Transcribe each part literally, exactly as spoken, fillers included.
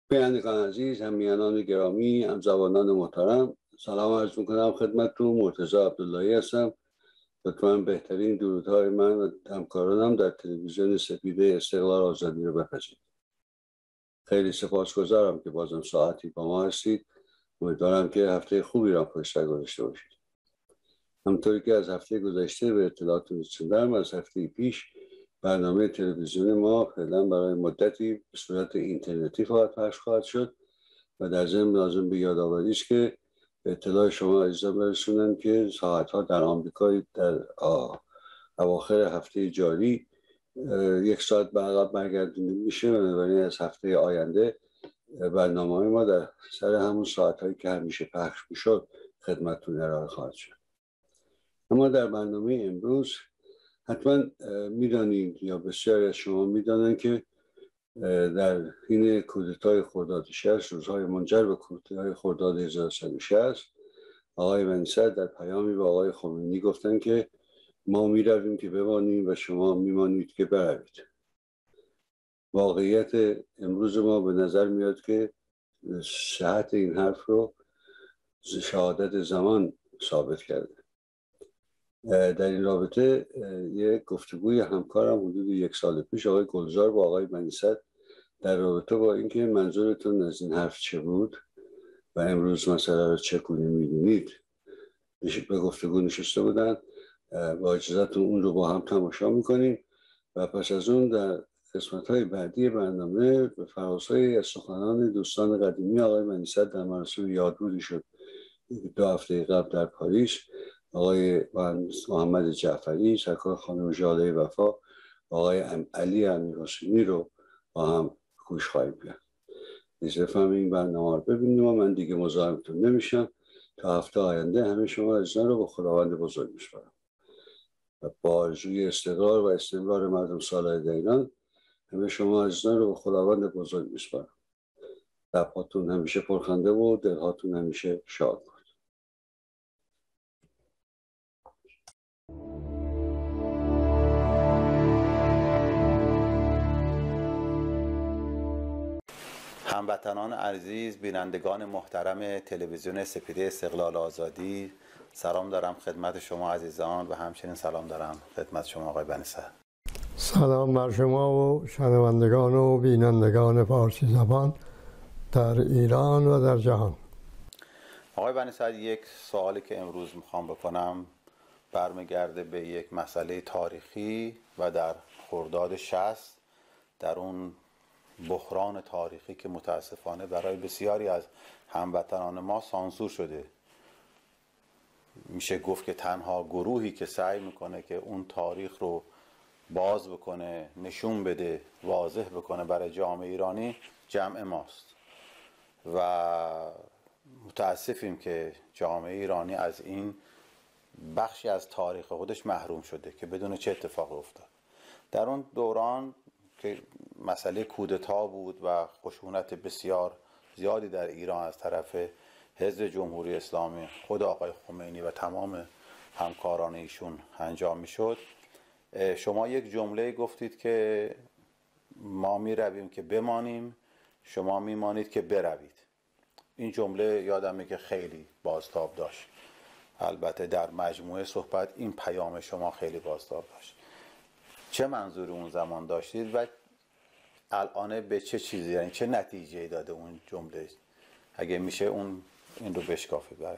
بینندگان عزیز، همیهنان گرامی، همزبانان محترم، سلام عرض میکنم خدمتتون. مرتضی عبداللهی هستم. لطفاً بهترین درودهای من و همکارانم در تلویزیون سپیده استقلال آزادی رو بپذیرید. خیلی سپاسگزارم که بازم ساعتی با ما هستید. امیدوارم که هفته خوبی را پشت سر گذاشته باشید. همونطوری که از هفته گذشته به اطلاعاتتون رسوندم، از هفته پیش برنامه تلویزیون ما فعلا برای مدتی به صورت اینترنتی فقط پخش خواهد شد و در ضمن لازم به یادآوری است که به اطلاع شما عزیزان برسونم که ساعتها در آمریکا در اواخر هفته جاری یک ساعت به عقب برگردونده میشه و بنابراین از هفته آینده برنامه ما در سر همون ساعتهایی که همیشه پخش میشد خدمتتون ارائه خواهد شد. اما در برنامه امروز حتما میدانید یا بسیاری از شما میدانند که در حین کودتای خرداد شصت، روزهای منجر به کودتای خرداد هزار و سیصد و شصت، آقای بنی صدر در پیامی به آقای خمینی گفتن که ما میرویم که بمانیم و شما میمانید که بروید. واقعیت امروز ما به نظر میاد که صحت این حرف رو شهادت زمان ثابت کرده. در این رابطه یک گفتگوی همکارم حدود یک سال پیش آقای گلزار با آقای بنی صدر در رابطه با اینکه منظورتون از این حرف چه بود و امروز مسئله رو چگونه می‌بینید به گفتگو نشسته بودن. با اجازهتون اون رو با هم تماشا میکنیم و پس از اون در قسمت‌های بعدی برنامه به فراسوی از سخنان دوستان قدیمی آقای بنی صدر در مراسم یادبودی شد دو هفته قبل در پاریس، آقای محمد جعفری، سرکار خانم ژاله وفا، آقای علی امیرحسینی رو با هم گوش خواهیم کرد. بفهمیم این برنامه رو ببینیم و من دیگه مزاحمتون نمیشم. تا هفته آینده همه شما عزیزان رو به خداوند بزرگ میسپارم و با آرزوی استقرار و استمرار مردم صالح در ایران همه شما عزیزان رو به خداوند بزرگ میسپارم. لب‌هاتون همیشه پرخنده و دلهاتون همیشه شاد. هموطنان عزیز، بینندگان محترم تلویزیون سپیده استقلال آزادی، سلام دارم خدمت شما عزیزان و همچنین سلام دارم خدمت شما آقای بنی صدر. سلام بر شما و شنوندگان و بینندگان فارسی زبان در ایران و در جهان. آقای بنی صدر، یک سوالی که امروز میخوام بکنم برمیگرده به یک مسئله تاریخی و در خرداد شصت، در اون بحران تاریخی که متاسفانه برای بسیاری از هموطنان ما سانسور شده. میشه گفت که تنها گروهی که سعی میکنه که اون تاریخ رو باز بکنه، نشون بده، واضح بکنه برای جامعه ایرانی جمع ماست و متاسفیم که جامعه ایرانی از این بخشی از تاریخ خودش محروم شده که بدون چه اتفاقی افتاد. در اون دوران که مسئله کودتا بود و خشونت بسیار زیادی در ایران از طرف حزب جمهوری اسلامی، خود آقای خمینی و تمام همکاران ایشون انجام میشد، شما یک جمله گفتید که ما می رویم که بمانیم، شما میمانید که بروید. این جمله یادمه که خیلی بازتاب داشت. البته در مجموعه صحبت این پیام شما خیلی بازتاب داشت. چه منظوری اون زمان داشتید و الان به چه چیزی، یعنی چه نتیجه‌ای داده اون جمله؟ اگه میشه اون این رو بشکافید برای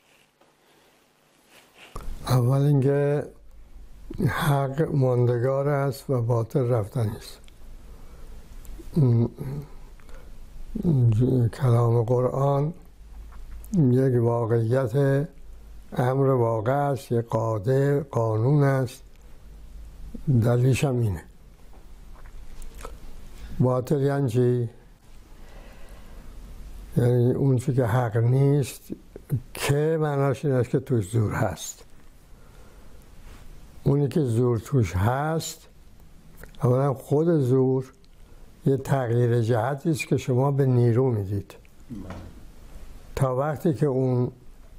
ما. اول اینکه حق ماندگار است و باطل رفتنی است. کلام قرآن یک واقعیت امر واقع است، یک قاعده قانون است. دلیلش هم اینه. باطل یعنی چی؟ یعنی اون چی که حق نیست که معناش این است که توش زور هست. اونی که زور توش هست، اولا خود زور یه تغییر جهتی است که شما به نیرو میدید. تا وقتی که اون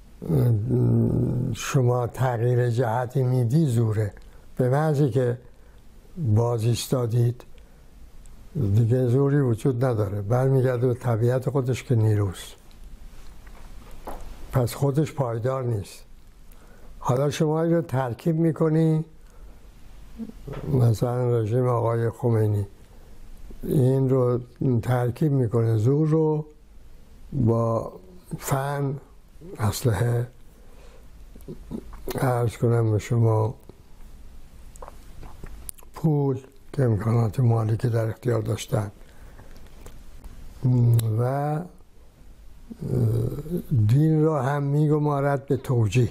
شما تغییر جهتی میدی زوره. به محضی که باز ایستادید دیگه زوری وجود نداره، برمیگرده به طبیعت خودش که نیروست. پس خودش پایدار نیست. حالا شما رو ترکیب میکنی، مثلا رژیم آقای خمینی این رو ترکیب میکنه، زور رو با فن، اسلحه، عرض کنم به شما پول که امکانات مالی که در اختیار داشتن و دین را هم میگمارد به توجیه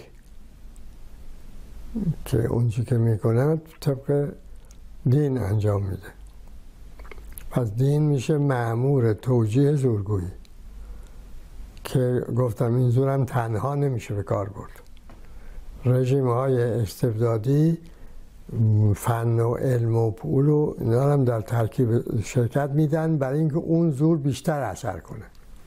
که اونچه که میکنه طبق دین انجام میده. پس دین میشه مأمور توجیه زورگویی که گفتم این زور هم تنها نمیشه به کار برد. رژیم های استبدادی فن و علم و پول و اینا هم در ترکیب شرکت میدن برای اینکه اون زور بیشتر اثر کنه.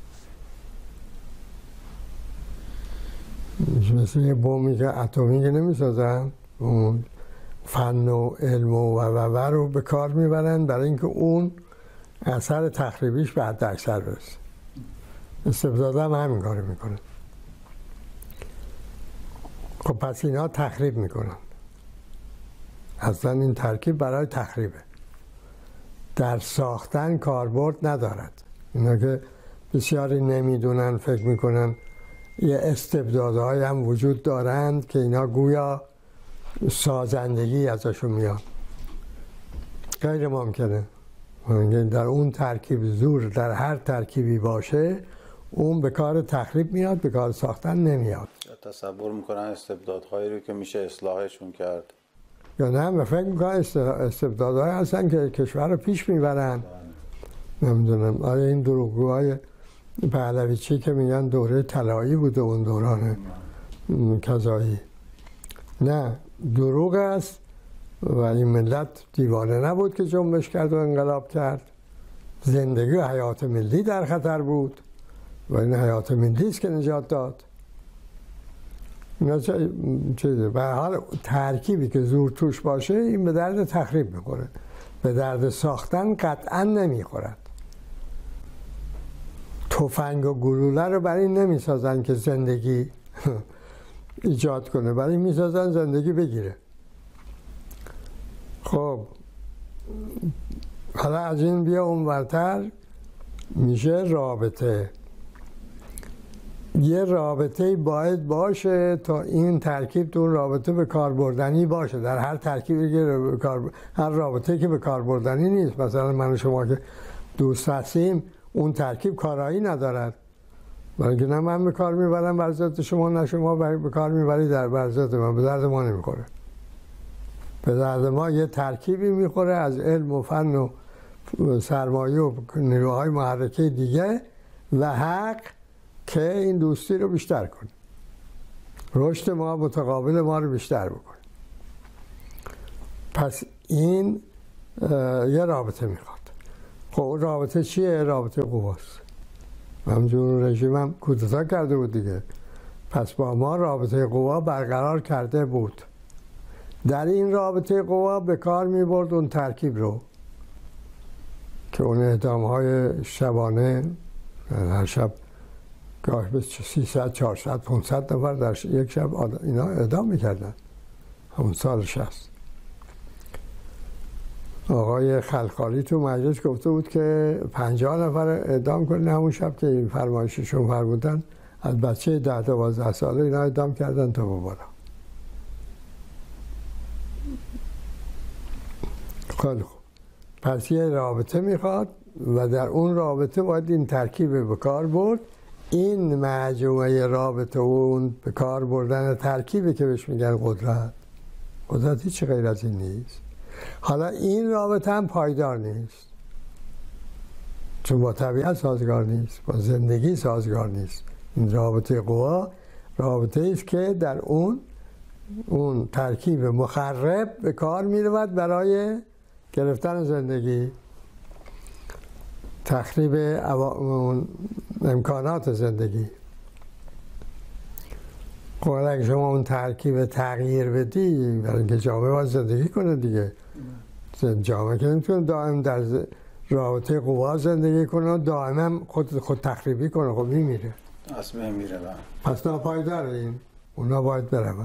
مثل یه بومی که اتمی که نمیسازن، اون فن و علم و و و رو به کار میبرن برای اینکه اون اثر تخریبیش به حد اکثر برسه. استبداد هم همین کار میکنن. خب پس اینا تخریب میکنن. اصلا این ترکیب برای تخریبه، در ساختن کاربرد ندارد. اینا که بسیاری نمیدونن، فکر میکنن یه استبدادهای هم وجود دارند که اینا گویا سازندگی ازشون میاد. غیر ممکنه. در اون ترکیب زور در هر ترکیبی باشه، اون به کار تخریب میاد، به کار ساختن نمیاد. تصور میکنن استبدادهایی رو که میشه اصلاحشون کرد، یا نه من فکر میکنم استبدادهایی هستن که کشور رو پیش میبرن. نمیدونم آیا این دروغگوهای پهلویچی که میگن دوره طلایی بوده اون دوران کذایی، نه دروغ است و این ملت دیوانه نبود که جنبش کرد و انقلاب کرد. زندگی و حیات ملی در خطر بود و این حیات ملی است که نجات داد. چیزه به حال ترکیبی که زور توش باشه این به درد تخریب میخوره، به درد ساختن قطعا نمیخورد. تفنگ و گلوله رو برای نمیسازن که زندگی ایجاد کنه، برای میسازن زندگی بگیره. خب حالا از این بیا اونورتر میشه رابطه. یه رابطه باید باشه تا این ترکیب تو رابطه به کار بردنی باشه. در هر ترکیبی که به کار، هر رابطه که به کار بردنی نیست، مثلا من و شما که دوست هستیم اون ترکیب کارایی ندارد، برای که نه من به کار میبرم بر ضد شما، نه شما به کار میبری در بر ضد من. به درد ما نمیخوره. به درد ما یه ترکیبی میخوره از علم و فن و سرمایه و نیروهای محرکه دیگه و حق که این دوستی رو بیشتر کنه، رشد ما متقابل ما رو بیشتر بکنه. پس این یه رابطه میخواد. خب رابطه چیه؟ رابطه قواست. همجور رژیم هم کودتا کرده بود دیگه، پس با ما رابطه قوا برقرار کرده بود. در این رابطه قوا به کار میبرد اون ترکیب رو که اون اعدام های شبانه، هر شب گاه به سیصد چهارصد پانصد نفر در یک شب اینا اعدام میکردن همون سال شصت. آقای خلخالی تو مجلس گفته بود که پنجاه نفر اعدام کنن همون شب که این فرمایششون فرمودن. از بچه ده دوازده ساله اینا اعدام کردن تا بابارا. خیلی خوب. پس یه رابطه میخواد و در اون رابطه باید این ترکیب به کار برد. این مجموعه رابطه و اون به کار بردن ترکیبی که بهش میگن قدرت. قدرت هیچ غیر از این نیست. حالا این رابطه هم پایدار نیست، چون با طبیعت سازگار نیست، با زندگی سازگار نیست. این رابطه قوا رابطه است که در اون اون ترکیب مخرب به کار میرود برای گرفتن زندگی، تخریب امکانات زندگی. خب اگه شما اون ترکیب تغییر بدی برای اینکه جامعه باید زندگی کنه دیگه، جامعه که نمیتونه دائم در رابطه قوا زندگی کنه و دائما خود خود تخریبی کنه، خب میمیره، از بین میره. پس ناپایداره این، اونا باید برون.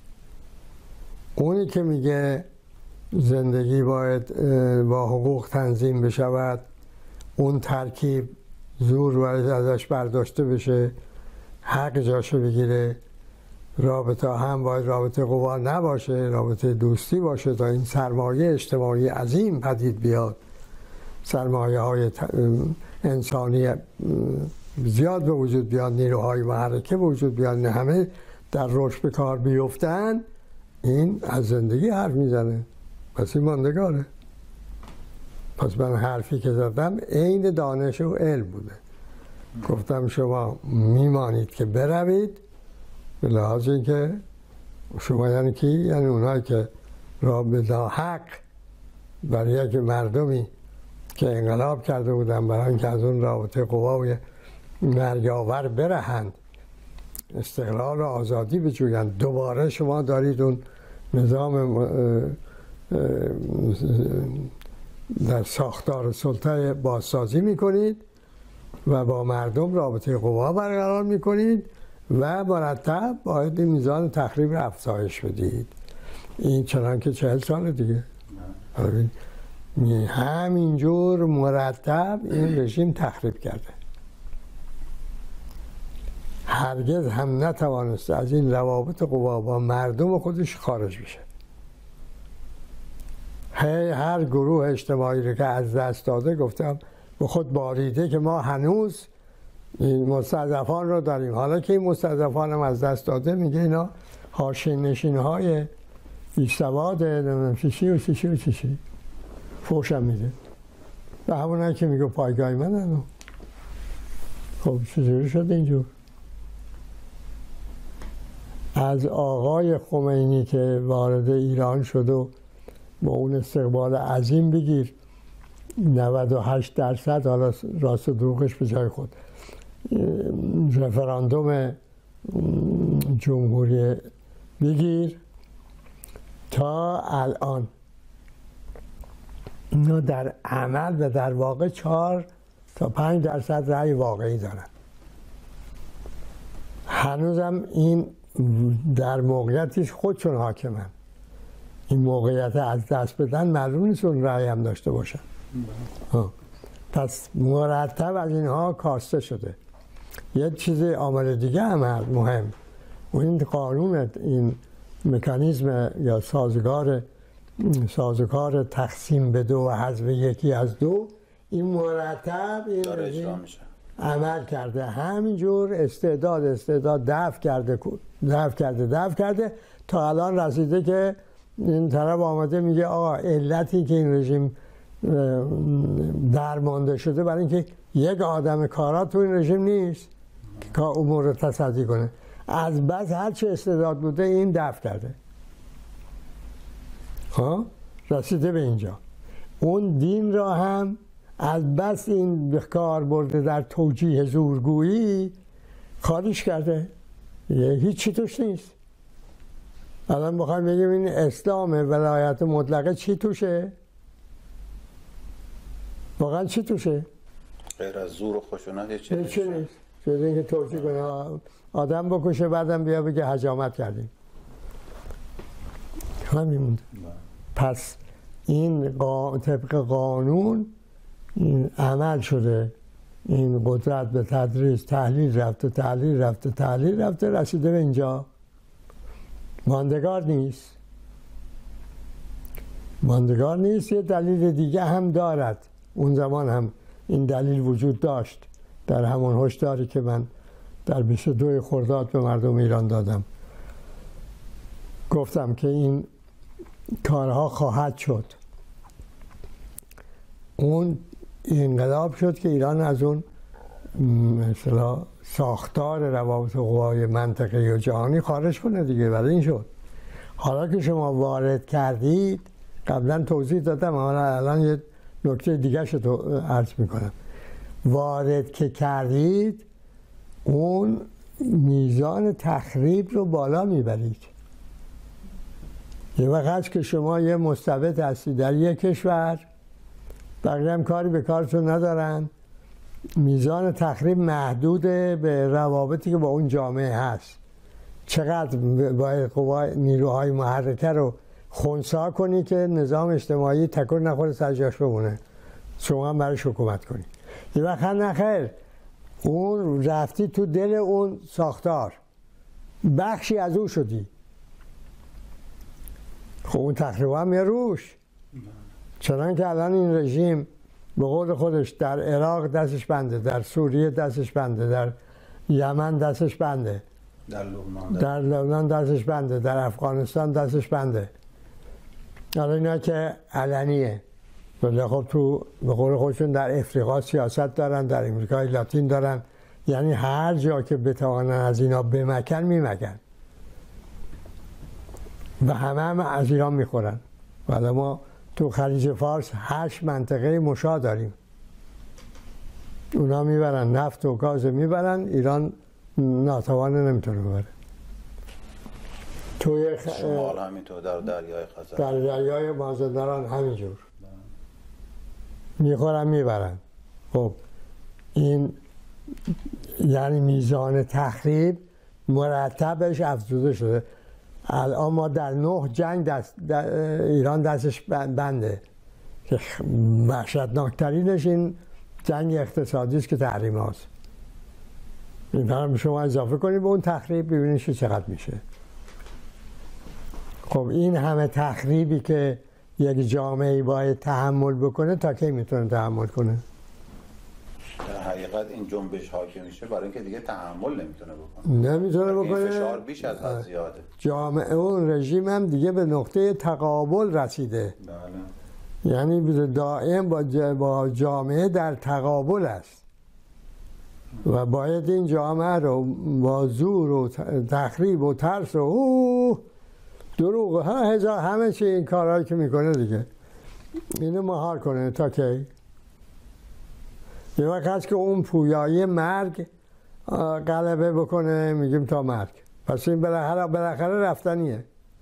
اونی که میگه زندگی باید با حقوق تنظیم بشود، اون ترکیب زور باید ازش برداشته بشه، حق جاشو بگیره، رابطه هم باید رابطه قوا نباشه، رابطه دوستی باشه تا این سرمایه اجتماعی عظیم پدید بیاد، سرمایه های انسانی زیاد به وجود بیاد، نیروهای محرکه به وجود بیاد، همه در رشد به کار بیفتن. این از زندگی حرف میزنه، پس این ماندگاره. پس من حرفی که زدم عین دانش و علم بوده. گفتم شما میمانید که بروید، به لحاظ اینکه شما یعنی کی؟ یعنی اونایی که را به ناحق برای یک مردمی که انقلاب کرده بودن برای اینکه از اون رابطه قوای مرگاور برهند، استقلال و آزادی بجویند، دوباره شما دارید اون نظام در ساختار سلطه بازسازی میکنید و با مردم رابطه قوا برقرار میکنید و مرتب باید این میزان تخریب رو افزایش بدید. این چنان که چهل سال دیگه همینجور مرتب این رژیم تخریب کرده، هرگز هم نتوانسته از این روابط قوا با مردم خودش خارج بشه. هی هر گروه اجتماعی رو که از دست داده گفتم به خود باریده که ما هنوز این مستضعفان رو داریم. حالا که این مستضعفان هم از دست داده میگه اینا حاشیه نشین های بی‌سواد چیشی و چیشی و چیشی فوشم میده و همونایی که میگه پایگاه منن. خب چجوری شد اینجور؟ از آقای خمینی که وارد ایران شد و با اون استقبال عظیم بگیر نود و هشت درصد، حالا راست و دروغش به جای خود، رفراندوم جمهوری بگیر تا الان اینا در عمل و در واقع چهار تا پنج درصد رأی واقعی دارن. هنوزم این در موقعیتیش خودشون حاکمن. این موقعیت از دست بدن معلوم نیست اون رأی هم داشته باشن. پس مرتب از اینها کاسته شده. یه چیز عامل دیگه هم هست مهم، و این قانون، این مکانیزم یا سازگار سازگار تقسیم به دو و حذف یکی از دو، این مرتب این داره اجرا میشه، عمل کرده. همینجور استعداد استعداد دفع کرده دفع کرده دفع کرده تا الان رسیده که این طرف آمده میگه آقا علتی که این رژیم درمانده شده برای اینکه یک آدم کارا تو این رژیم نیست که امور رو تصدی کنه، از بس هر چه استعداد بوده این دفع کرده. ها رسیده به اینجا. اون دین را هم از بس این به کار برده در توجیه زورگویی خارج کرده، هیچی توش نیست. الان بخوایم بگیم این اسلام ولایت مطلقه چی توشه؟ واقعا چی توشه؟ غیر از زور و خشونت چی نیست؟ جز اینکه توجیه کنه آدم بکشه بعدم بیا بگه حجامت کردیم. همین مونده. پس این قا... طبق قانون این عمل شده، این قدرت به تدریج تحلیل رفته تحلیل رفته تحلیل رفته رسیده به اینجا. ماندگار نیست، ماندگار نیست. یه دلیل دیگه هم دارد، اون زمان هم این دلیل وجود داشت در همون هشداری که من در بیست و دو خرداد به مردم ایران دادم. گفتم که این کارها خواهد شد. اون انقلاب شد که ایران از اون مثلا ساختار روابط قوای منطقه‌ای و جهانی خارج کنه دیگه. برای این شد. حالا که شما وارد کردید، قبلا توضیح دادم، حالا الان یه نکته دیگه شو عرض میکنم. وارد که کردید اون میزان تخریب رو بالا میبرید. یه وقت که شما یه مستبد هستید در یک کشور، بقیه هم کاری به کارتون ندارن. میزان تخریب محدود به روابطی که با اون جامعه هست. چقدر باید قوای نیروهای محرکه رو خنثی کنی که نظام اجتماعی تکون نخوره سر جاش بمونه، شما هم برایش حکومت کنی. یه وقت نخیر اون رفتی تو دل اون ساختار، بخشی از او شدی، خب اون تخریب هم یه روش. چنان که الان این رژیم به قول خودش در عراق دستش بنده، در سوریه دستش بنده، در یمن دستش بنده، در لبنان در لبنان دستش بنده، در افغانستان دستش بنده. حالا اینا که علنیه، ولی خب تو به قول خودشون در افریقا سیاست دارن، در امریکای لاتین دارن، یعنی هر جا که بتوانن از اینا بمکن میمکن و همه هم از ایران میخورن. ولی ما تو خلیج فارس هشت منطقه مشا داریم، اونا میبرن نفت و گاز میبرن، ایران ناتوانه نمیتونه ببره. توی خ... شمال همینطور، در دریای خزر، در دریای مازندران همینجور میخورن میبرن. خب این یعنی میزان تخریب مرتبش افزوده شده. الان ما در نه جنگ دست در ایران دستش بنده که وحشتناکترینش این جنگ اقتصادی است که تحریم هاست. این هم شما اضافه کنید به اون تخریب ببینید چقدر میشه. خب این همه تخریبی که یک جامعه باید تحمل بکنه تا کی میتونه تحمل کنه؟ در حقیقت این جنبش حاکم میشه برای اینکه دیگه تحمل نمیتونه بکنه. نمیتونه بکنه. فشار بیش از حد زیاده. جامعه اون رژیم هم دیگه به نقطه تقابل رسیده. بله. یعنی دائم با با جامعه در تقابل است و باید این جامعه رو با زور و تخریب و ترس و اوه دروغ ها هزار همه چی این کارهایی که میکنه دیگه اینو مهار کنه تا کی؟ یه وقت هست که اون پویایی مرگ غلبه بکنه، میگیم تا مرگ، پس این بالاخره بالاخره رفتنیه.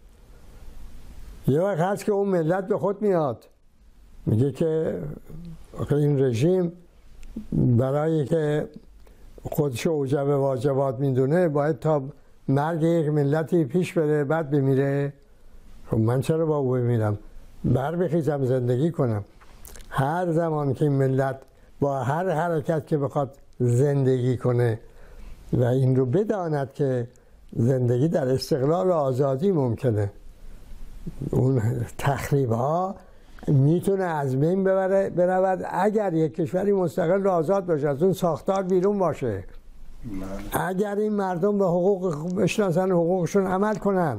یه وقت هست که اون ملت به خود میاد، میگه که این رژیم برای که خودشو اوجب واجبات میدونه باید تا مرگ یک ملتی پیش بره بعد بمیره. خب من چرا با او بمیرم؟ بر بخیزم زندگی کنم. هر زمان که این ملت با هر حرکت که بخواد زندگی کنه و این رو بداند که زندگی در استقلال و آزادی ممکنه، اون تخریب ها میتونه از بین ببره برود اگر یک کشوری مستقل و آزاد باشه، از اون ساختار بیرون باشه، اگر این مردم به حقوق بشناسن حقوقشون عمل کنن،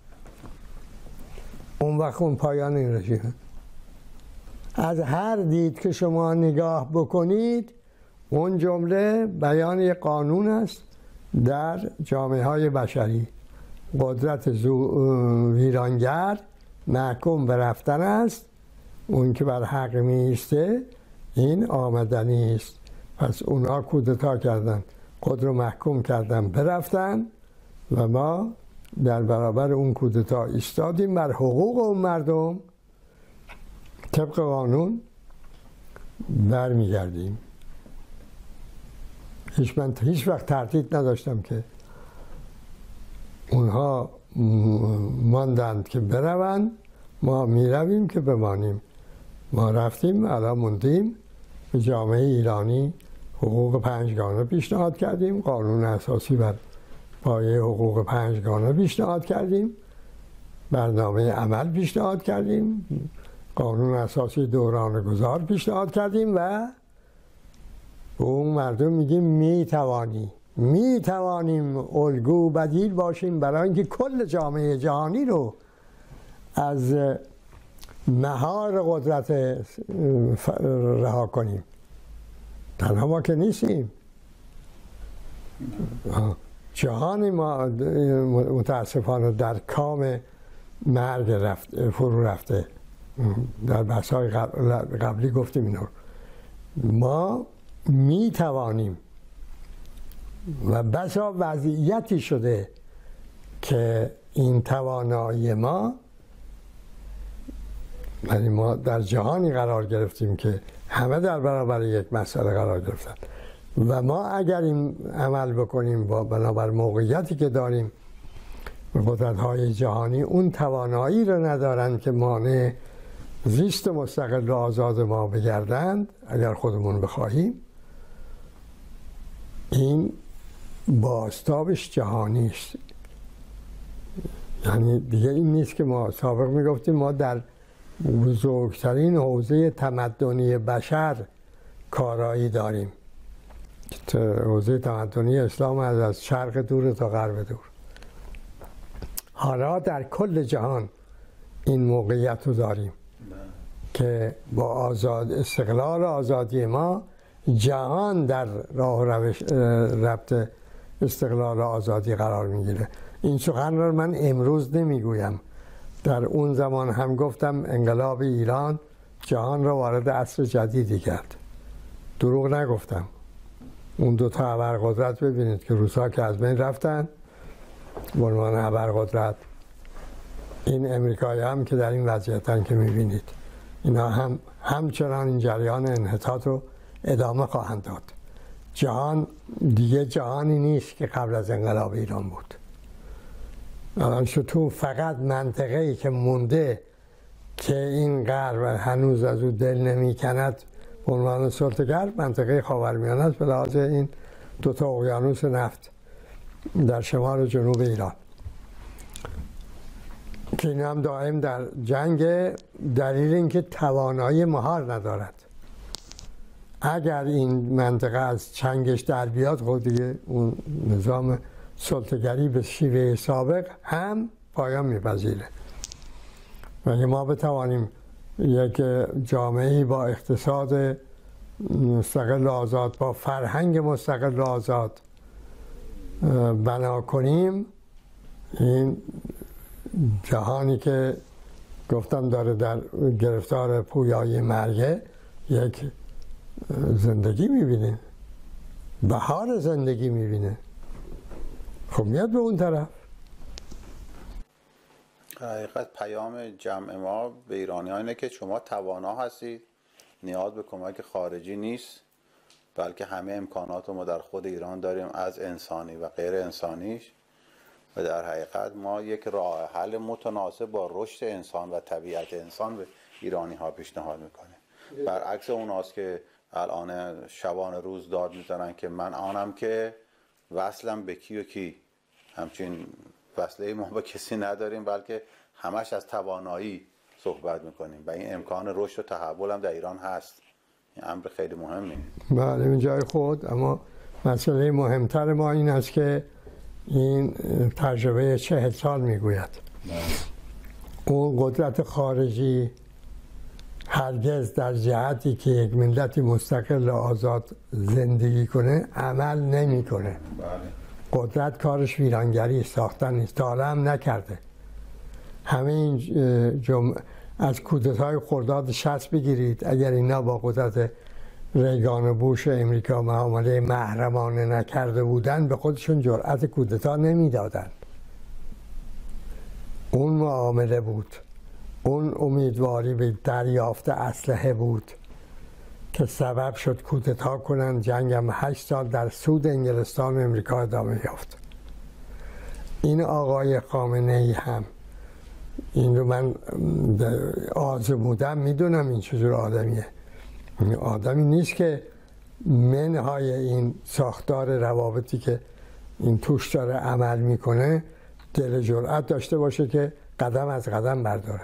اون وقت اون پایان این رژیم. از هر دید که شما نگاه بکنید اون جمله بیان یک قانون است در جامعه های بشری. قدرت ویرانگر محکوم به رفتن است، اون که بر حق میسته این آمدنی است. پس اونا کودتا کردن، خود رو محکوم کردن برفتن و ما در برابر اون کودتا ایستادیم، بر حقوق اون مردم طبق قانون برمیگردیم. هیچ من هیچ وقت تردید نداشتم که اونها ماندند که بروند، ما میرویم که بمانیم. ما رفتیم، الان موندیم. به جامعه ایرانی حقوق پنجگانه پیشنهاد کردیم، قانون اساسی بر پایه حقوق پنجگانه پیشنهاد کردیم، برنامه عمل پیشنهاد کردیم، قانون اساسی دوران گذار پیشنهاد کردیم و به اون مردم میگیم میتوانی میتوانیم الگو بدیل باشیم برای اینکه کل جامعه جهانی رو از مهار قدرت رها کنیم. تنها ما که نیستیم، جهان ما متاسفانه در کام مرگ رفت فرو رفته. در بحث‌های قبلی گفتیم اینو. ما می توانیم و بسا وضعیتی شده که این توانایی ما یعنی ما در جهانی قرار گرفتیم که همه در برابر یک مسئله قرار گرفتن و ما اگر این عمل بکنیم با بنابر موقعیتی که داریم قدرت‌های جهانی اون توانایی رو ندارن که مانع زیست مستقل و آزاد ما بگردند اگر خودمون بخواهیم، این بازتابش جهانی است. یعنی دیگه این نیست که ما سابق میگفتیم ما در بزرگترین حوزه تمدنی بشر کارایی داریم، حوزه تمدنی اسلام از شرق دور تا غرب دور. حالا در کل جهان این موقعیت رو داریم که با آزاد استقلال و آزادی ما جهان در راه و روش ربط استقلال و آزادی قرار میگیره. این سخن رو من امروز نمیگویم، در اون زمان هم گفتم انقلاب ایران جهان را وارد عصر جدیدی کرد. دروغ نگفتم. اون دو تا ابرقدرت ببینید که روسا که از بین رفتن به عنوان ابرقدرت، این امریکایی هم که در این وضعیتن که میبینید، اینا هم همچنان این جریان انحطاط رو ادامه خواهند داد. جهان دیگه جهانی نیست که قبل از انقلاب ایران بود. الان تو فقط منطقه‌ای که مونده که این غرب هنوز از او دل نمی‌کند به عنوان سلطه‌گر، منطقه خاورمیانه است به لحاظ این دو تا اقیانوس نفت در شمال و جنوب ایران که این هم دائم در جنگ، دلیل اینکه توانایی مهار ندارد. اگر این منطقه از چنگش در بیاد خود دیگه اون نظام سلطه‌گری به شیوه سابق هم پایان میپذیره. و اگه ما بتوانیم یک جامعه‌ای با اقتصاد مستقل و آزاد، با فرهنگ مستقل و آزاد بنا کنیم، این جهانی که گفتم داره در گرفتار پویایی مرگه، یک زندگی میبینه، بهار زندگی میبینه. خب میاد به اون طرف. حقیقت پیام جمع ما به ایرانی ها اینه که شما توانا هستید، نیاز به کمک خارجی نیست، بلکه همه امکانات ما در خود ایران داریم، از انسانی و غیر انسانیش، و در حقیقت ما یک راه حل متناسب با رشد انسان و طبیعت انسان به ایرانی ها پیشنهاد میکنه. برعکس اوناست که الان شبان روز داد میزنن که من آنم که وصلم به کی و کی. همچین وصله ما با کسی نداریم، بلکه همش از توانایی صحبت میکنیم و این امکان رشد و تحول هم در ایران هست. این امر خیلی مهمه. بله این جای خود، اما مسئله مهمتر ما این است که این تجربه چهل سال میگوید اون قدرت خارجی هرگز در جهتی که یک ملتی مستقل و آزاد زندگی کنه عمل نمیکنه. قدرت کارش ویرانگری ساختن نیست، تا حالا هم نکرده. همه این جمع... از کودتای خرداد شصت بگیرید، اگر اینا با قدرت ریگان و بوش امریکا معامله محرمانه نکرده بودن، به خودشون جرأت کودتا نمیدادن. اون معامله بود، اون امیدواری به دریافت اسلحه بود که سبب شد کودتا کنن. جنگم هشت سال در سود انگلستان و امریکا ادامه یافت. این آقای خامنه ای هم، این رو من آزمودم، میدونم این چجور آدمیه. این آدمی نیست که منهای این ساختار روابطی که این توش داره عمل میکنه دل جرأت داشته باشه که قدم از قدم برداره.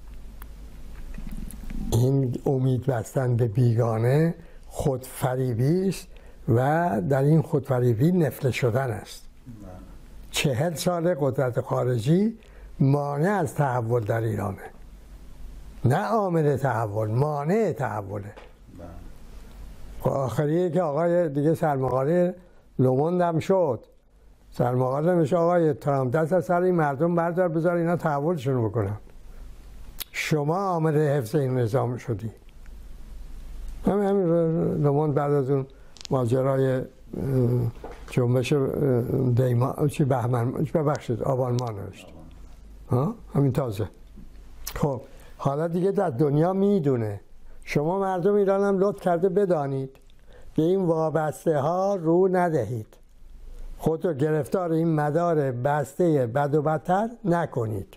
این امید بستن به بیگانه خودفریبی است و در این خودفریبی نفله شدن است. چهل سال قدرت خارجی مانع از تحول در ایرانه، نه عامل تحول، مانع تحوله. آخریه که آقای دیگه سرمقاله لوموند هم شد، سرمقاله میشه آقای ترامپ دست از سر این مردم بردار بذار اینا تحولشون بکنن. شما عامل حفظ این نظام شدی. همین همین لوموند بعد از اون ماجرای جنبش دیما چی بهمن ببخشید آبان ما نوشت. ها همین تازه. خب حالا دیگه در دنیا میدونه. شما مردم ایران هم لطف کرده بدانید به این وابسته ها رو ندهید، خود رو گرفتار این مدار بسته بد و بدتر نکنید.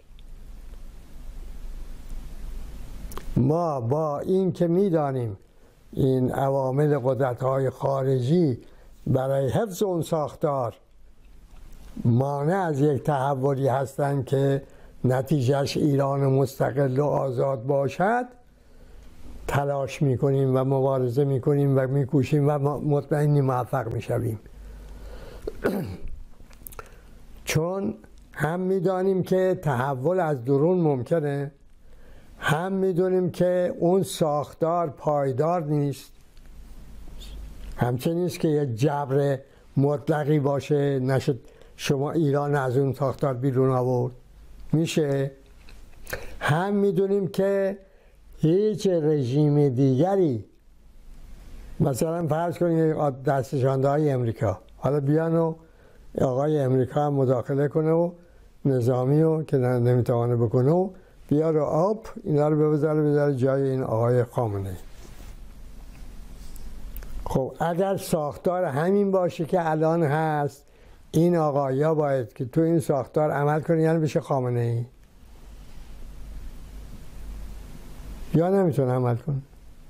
ما با این که میدانیم این عوامل قدرت‌های خارجی برای حفظ اون ساختار مانع از یک تحولی هستند که نتیجهش ایران مستقل و آزاد باشد، تلاش میکنیم و مبارزه میکنیم و میکوشیم و مطمئنی موفق میشویم. چون هم میدانیم که تحول از درون ممکنه، هم میدونیم که اون ساختار پایدار نیست، همچنین نیست که یه جبر مطلقی باشه نشد شما ایران از اون ساختار بیرون آورد میشه. هم میدونیم که هیچ رژیم دیگری، مثلا فرض کنید دستشانده های امریکا حالا بیان و آقای امریکا هم مداخله کنه و نظامی رو که نمیتوانه بکنه و بیا رو آب اینا رو بذاره بذاره جای این آقای خامنه‌ای. خب اگر ساختار همین باشه که الان هست، این آقایا باید که تو این ساختار عمل کنه یعنی بشه خامنه‌ای، یا نمیتونه عمل کنه،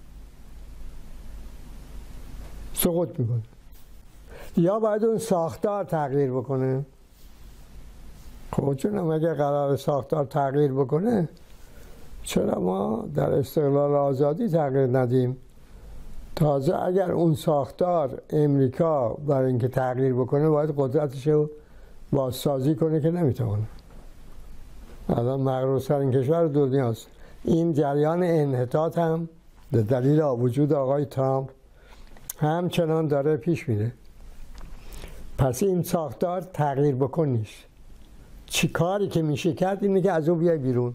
سقوط میکنه. یا باید اون ساختار تغییر بکنه. خب چون اگر قرار ساختار تغییر بکنه، چرا ما در استقلال آزادی تغییر ندیم؟ تازه اگر اون ساختار امریکا برای اینکه تغییر بکنه باید قدرتش رو بازسازی کنه که نمیتونه. الان مغروض‌ترین کشور دنیاست. این جریان انحطاط هم به دلیل وجود آقای ترامپ همچنان داره پیش میره. پس این ساختار تغییر بکن نیست. چی کاری که میشه کرد اینه که از اون بیای بیرون.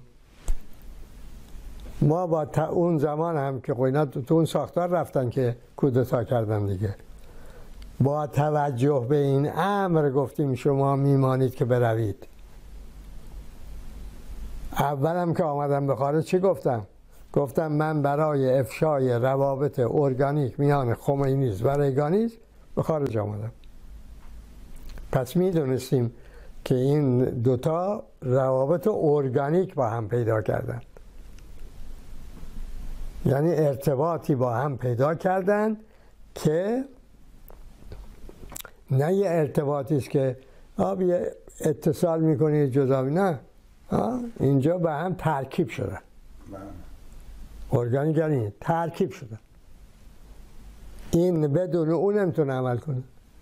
ما با اون زمان هم که قینا تو اون ساختار رفتن که کودتا کردن دیگه، با توجه به این امر گفتیم شما میمانید که بروید. اولم که آمدم به خارج چی گفتم؟ گفتم من برای افشای روابط ارگانیک میان خمینی و ریگانی به خارج آمدم. پس میدونستیم که این دوتا روابط ارگانیک با هم پیدا کردن، یعنی ارتباطی با هم پیدا کردن که نه یه ارتباطی است که آب یه اتصال میکنی جدایی، نه، اینجا به هم ترکیب شدن. ارگانیک یعنی ترکیب شدن. این بدون اون نمیتونه عمل کنه.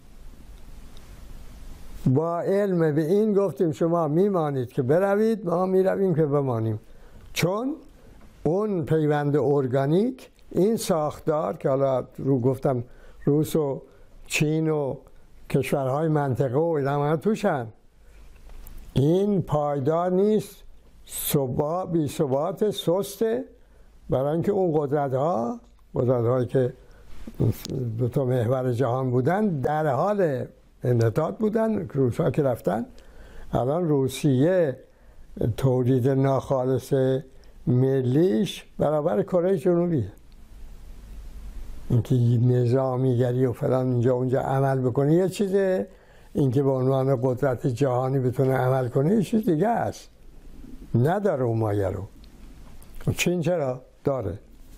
با علم به این گفتیم شما میمانید که بروید، ما میرویم که بمانیم. چون اون پیوند ارگانیک، این ساختار که حالا رو گفتم روس و چین و کشورهای منطقه و اینا توشن، این پایدار نیست، ثبات بی ثبات سسته، برای اینکه اون قدرت ها قدرت هایی که دو تا محور جهان بودن در حال انحطاط بودن. روس ها که رفتن، الان روسیه تولید ناخالص ملیش برابر کره جنوبی. اینکه نظامیگری و فلان اینجا اونجا عمل بکنه یه چیزه، اینکه به عنوان قدرت جهانی بتونه عمل کنه یه چیز دیگه است. نداره اون مایه رو. چین چرا؟ داره.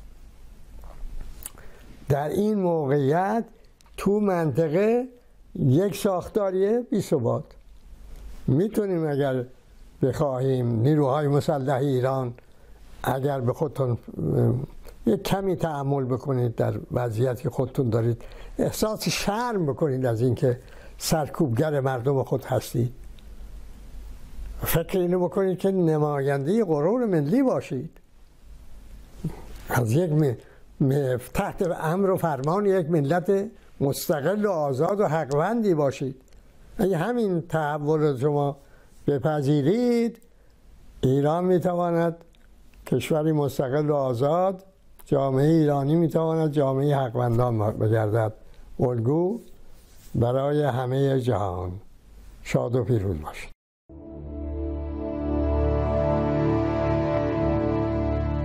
در این موقعیت تو منطقه یک ساختاریه بی ثبات. میتونیم اگر بخواهیم نیروهای مسلح ایران اگر به خودتون یک کمی تأمل بکنید در وضعیتی که خودتون دارید، احساس شرم بکنید از اینکه سرکوبگر مردم خود هستید. فکر اینو بکنید که نماینده غرور ملی باشید، از یک م... م... تحت امر و فرمان یک ملت مستقل و آزاد و حقوندی باشید. اگه همین تحول رو شما بپذیرید، ایران میتواند کشوری مستقل و آزاد، جامعه ایرانی میتواند جامعه حقوندان بگردد، الگو برای همه جهان. شاد و پیروز باشید.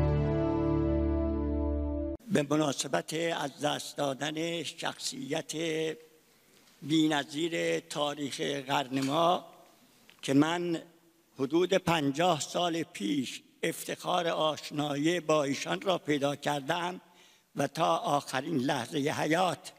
به مناسبت از دست دادن شخصیت بی‌نظیر تاریخ قرن ما که من حدود پنجاه سال پیش افتخار آشنایی با ایشان را پیدا کردم و تا آخرین لحظه حیات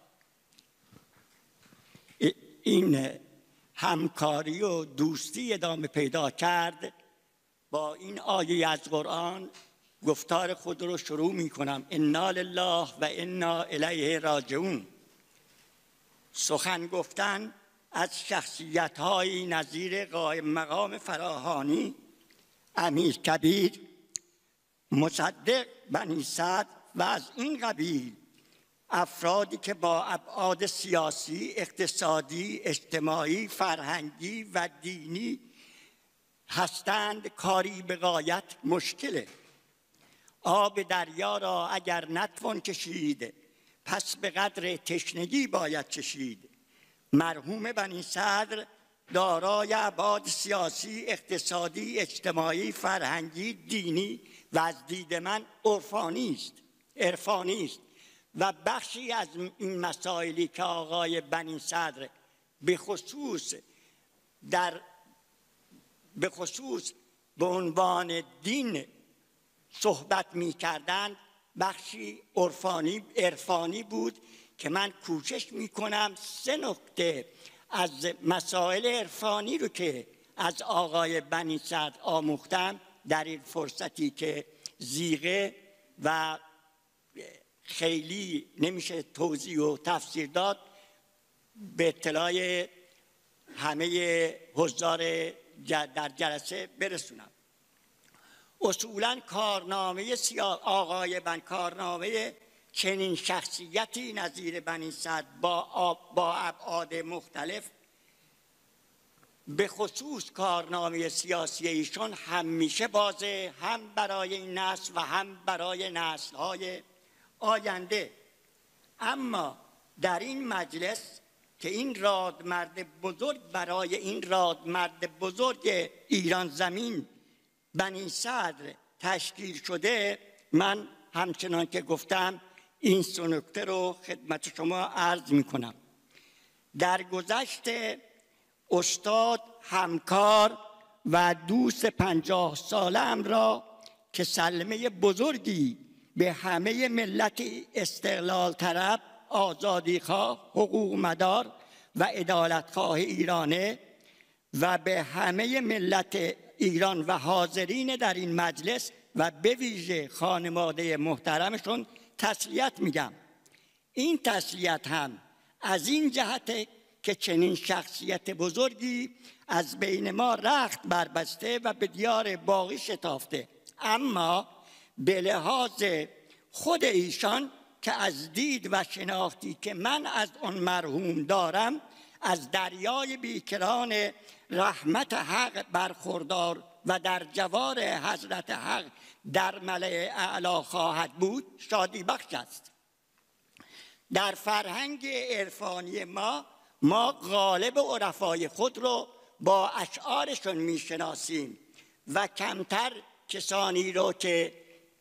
این همکاری و دوستی ادامه پیدا کرد، با این آیه از قرآن گفتار خود رو شروع می کنم: انا لله و انا الیه راجعون. سخن گفتن از شخصیت‌های نظیر قائم مقام فراهانی، امیرکبیر، مصدق بنی صدر و از این قبیل افرادی که با ابعاد سیاسی، اقتصادی، اجتماعی، فرهنگی و دینی هستند، کاری به غایت مشکله. آب دریا را اگر نتوان کشید پس به قدر تشنگی باید چشید. مرحوم بنی صدر دارای ابعاد سیاسی، اقتصادی، اجتماعی، فرهنگی، دینی و از دید من عرفانی است عرفانی است و بخشی از این مسائلی که آقای بنی صدر به خصوص در به خصوص به عنوان دین صحبت می کردند بخشی عرفانی عرفانی بود که من کوشش می کنم سه نکته از مسائل عرفانی رو که از آقای بنی صدر آموختم در این فرصتی که زیغه و خیلی نمیشه توضیح و تفسیر داد به اطلاع همه حضار در جلسه برسونم. اصولاً کارنامه آقای بن کارنامه چنین شخصیتی نظیر بنی صدر با با ابعاد مختلف، به خصوص کارنامه سیاسی ایشان همیشه بازه، هم برای این نسل و هم برای نسل‌های آینده. اما در این مجلس که این رادمرد بزرگ برای این رادمرد بزرگ ایران زمین بنی صدر تشکیل شده، من همچنان که گفتم این سه نکته رو خدمت شما عرض می کنم. در گذشته استاد همکار و دوست پنجاه سالم را که سلمه بزرگی به همه ملت استقلال طلب، آزادی خواه، حقوق مدار و عدالت خواه ایرانه و به همه ملت ایران و حاضرین در این مجلس و به ویژه خانواده محترمشون تسلیت میگم. این تسلیت هم از این جهت که چنین شخصیت بزرگی از بین ما رخت بربسته و به دیار باقی شتافته، اما به لحاظ خود ایشان که از دید و شناختی که من از آن مرحوم دارم از دریای بیکران رحمت حق برخوردار و در جوار حضرت حق در ملأ اعلی خواهد بود، شادی بخش است. در فرهنگ عرفانی ما ما غالب عرفای خود رو با اشعارشون میشناسیم و کمتر کسانی رو که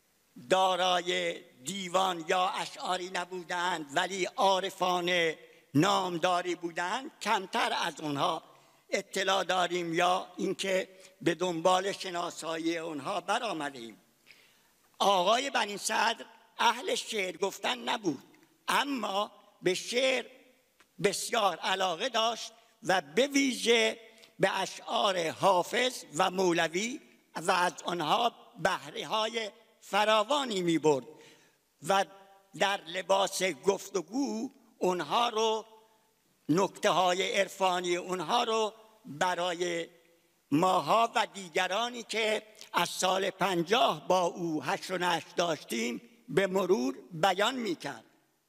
دارای دیوان یا اشعاری نبودند ولی عارفان نامداری بودند کمتر از اونها اطلاع داریم یا اینکه به دنبال شناسایی اونها برآمدیم. آقای بنی صدر اهل شعر گفتن نبود، اما به شعر بسیار علاقه داشت و به ویژه به اشعار حافظ و مولوی و از آنها بهره های فراوانی می برد و در لباس گفتگو اونها رو، نکته های عرفانی اونها رو برای ماها و دیگرانی که از سال پنجاه با او هشت و نشت داشتیم به مرور بیان می کرد.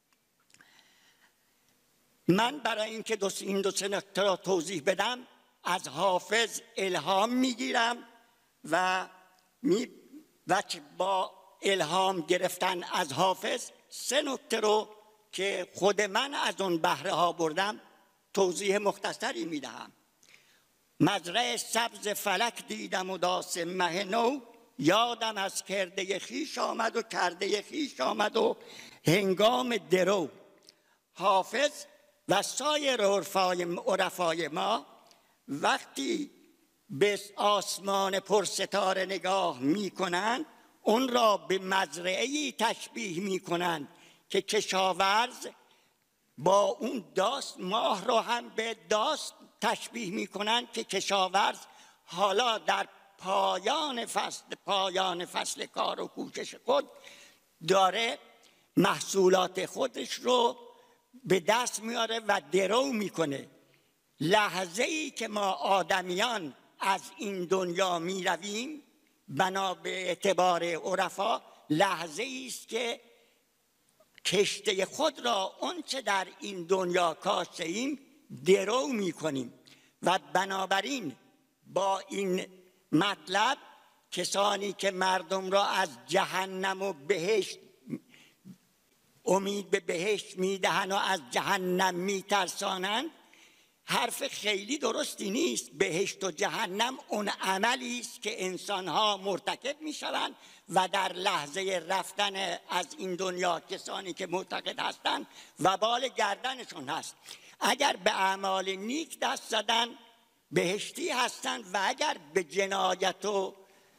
من برای اینکه دو این دو سه نکته را توضیح بدم از حافظ الهام میگیرم و می و با الهام گرفتن از حافظ سه نکته رو که خود من از اون بهره ها بردم توضیح مختصری میدهم. مزرع سبز فلک دیدم و داس مه نو، یادم از کرده خیش آمد و کرده خیش آمد و هنگام درو. حافظ و سایر عرفای ما وقتی به آسمان پرستاره نگاه می کنند اون را به مزرعه‌ای تشبیه می کنند که کشاورز با اون داست، ماه را هم به داست تشبیه می کنند که کشاورز حالا در پایان فصل پایان فصل کار و کوشش خود داره محصولات خودش رو به دست میاره و درو میکنه. لحظه ای که ما آدمیان از این دنیا می رویم بنا به اعتبار عرفا لحظه ای است که کشته خود را اونچه در این دنیا کاشته ایم درو می کنیم و بنابراین با این مطلب کسانی که مردم را از جهنم و بهشت امید به بهشت میدهند و از جهنم میترسانند حرف خیلی درستی نیست. بهشت و جهنم اون عملی است که انسانها مرتکب میشوند و در لحظه رفتن از این دنیا کسانی که معتقد هستند وبال گردنشون هست. اگر به اعمال نیک دست زدن بهشتی هستند و اگر به جنایت و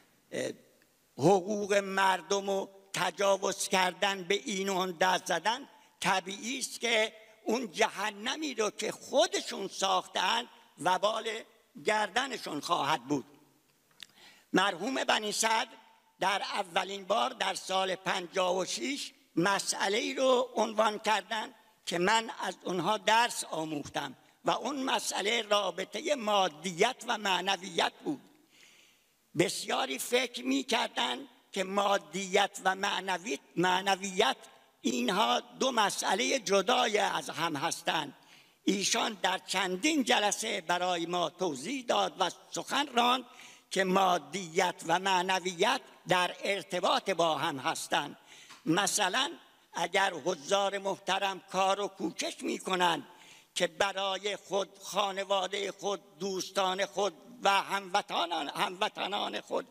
حقوق مردم و تجاوز کردن به این و اون دست زدن طبیعی است که اون جهنمی رو که خودشون ساختن وبال گردنشون خواهد بود. مرحوم بنی صدر در اولین بار در سال پنجاه و شش مسئله ای رو عنوان کردن که من از اونها درس آموختم و اون مسئله رابطه مادیت و معنویت بود. بسیاری فکر می کردن که مادیت و معنویت, معنویت اینها دو مسئله جدای از هم هستند. ایشان در چندین جلسه برای ما توضیح داد و سخن راند که مادیت و معنویت در ارتباط با هم هستند. مثلا اگر حضار محترم کار و کوشش می کنند که برای خود، خانواده خود، دوستان خود و هموطنان هموطنان خود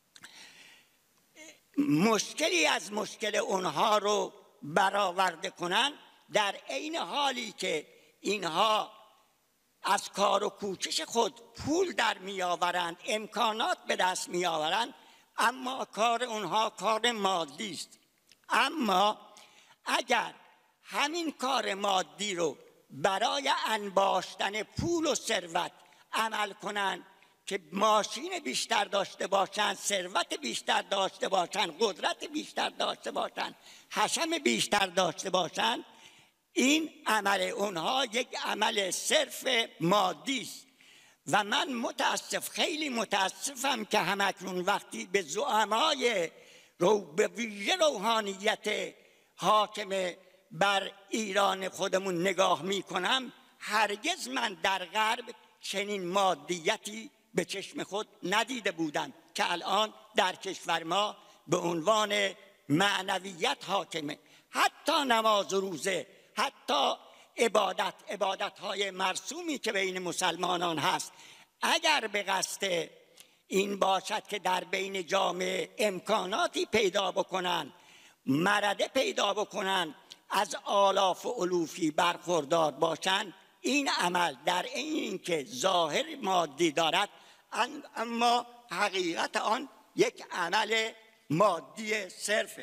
مشکلی از مشکل اونها رو برآورده کنند، در عین حالی که اینها از کار و کوشش خود پول در می آورند، امکانات به دست می آورند، اما کار اونها کار مادی است. اما اگر همین کار مادی رو برای انباشتن پول و ثروت عمل کنند که ماشین بیشتر داشته باشند، ثروت بیشتر داشته باشند، قدرت بیشتر داشته باشند، حشم بیشتر داشته باشند، این عمل اونها یک عمل صرف مادی است. و من متاسف، خیلی متاسفم که همکنون وقتی به زعمای رو به ویژه روحانیت حاکم بر ایران خودمون نگاه می کنم، هرگز من در غرب چنین مادیتی به چشم خود ندیده بودم که الان در کشور ما به عنوان معنویت حاکمه. حتی نماز و روزه، حتی عبادت، عبادت‌های مرسومی که بین مسلمانان هست، اگر به قصد این باشد که در بین جامعه امکاناتی پیدا بکنن، مرده پیدا بکنن، از آلاف و الوفی برخوردار باشند، این عمل در این که ظاهر مادی دارد اما حقیقت آن یک عمل مادی صرفه.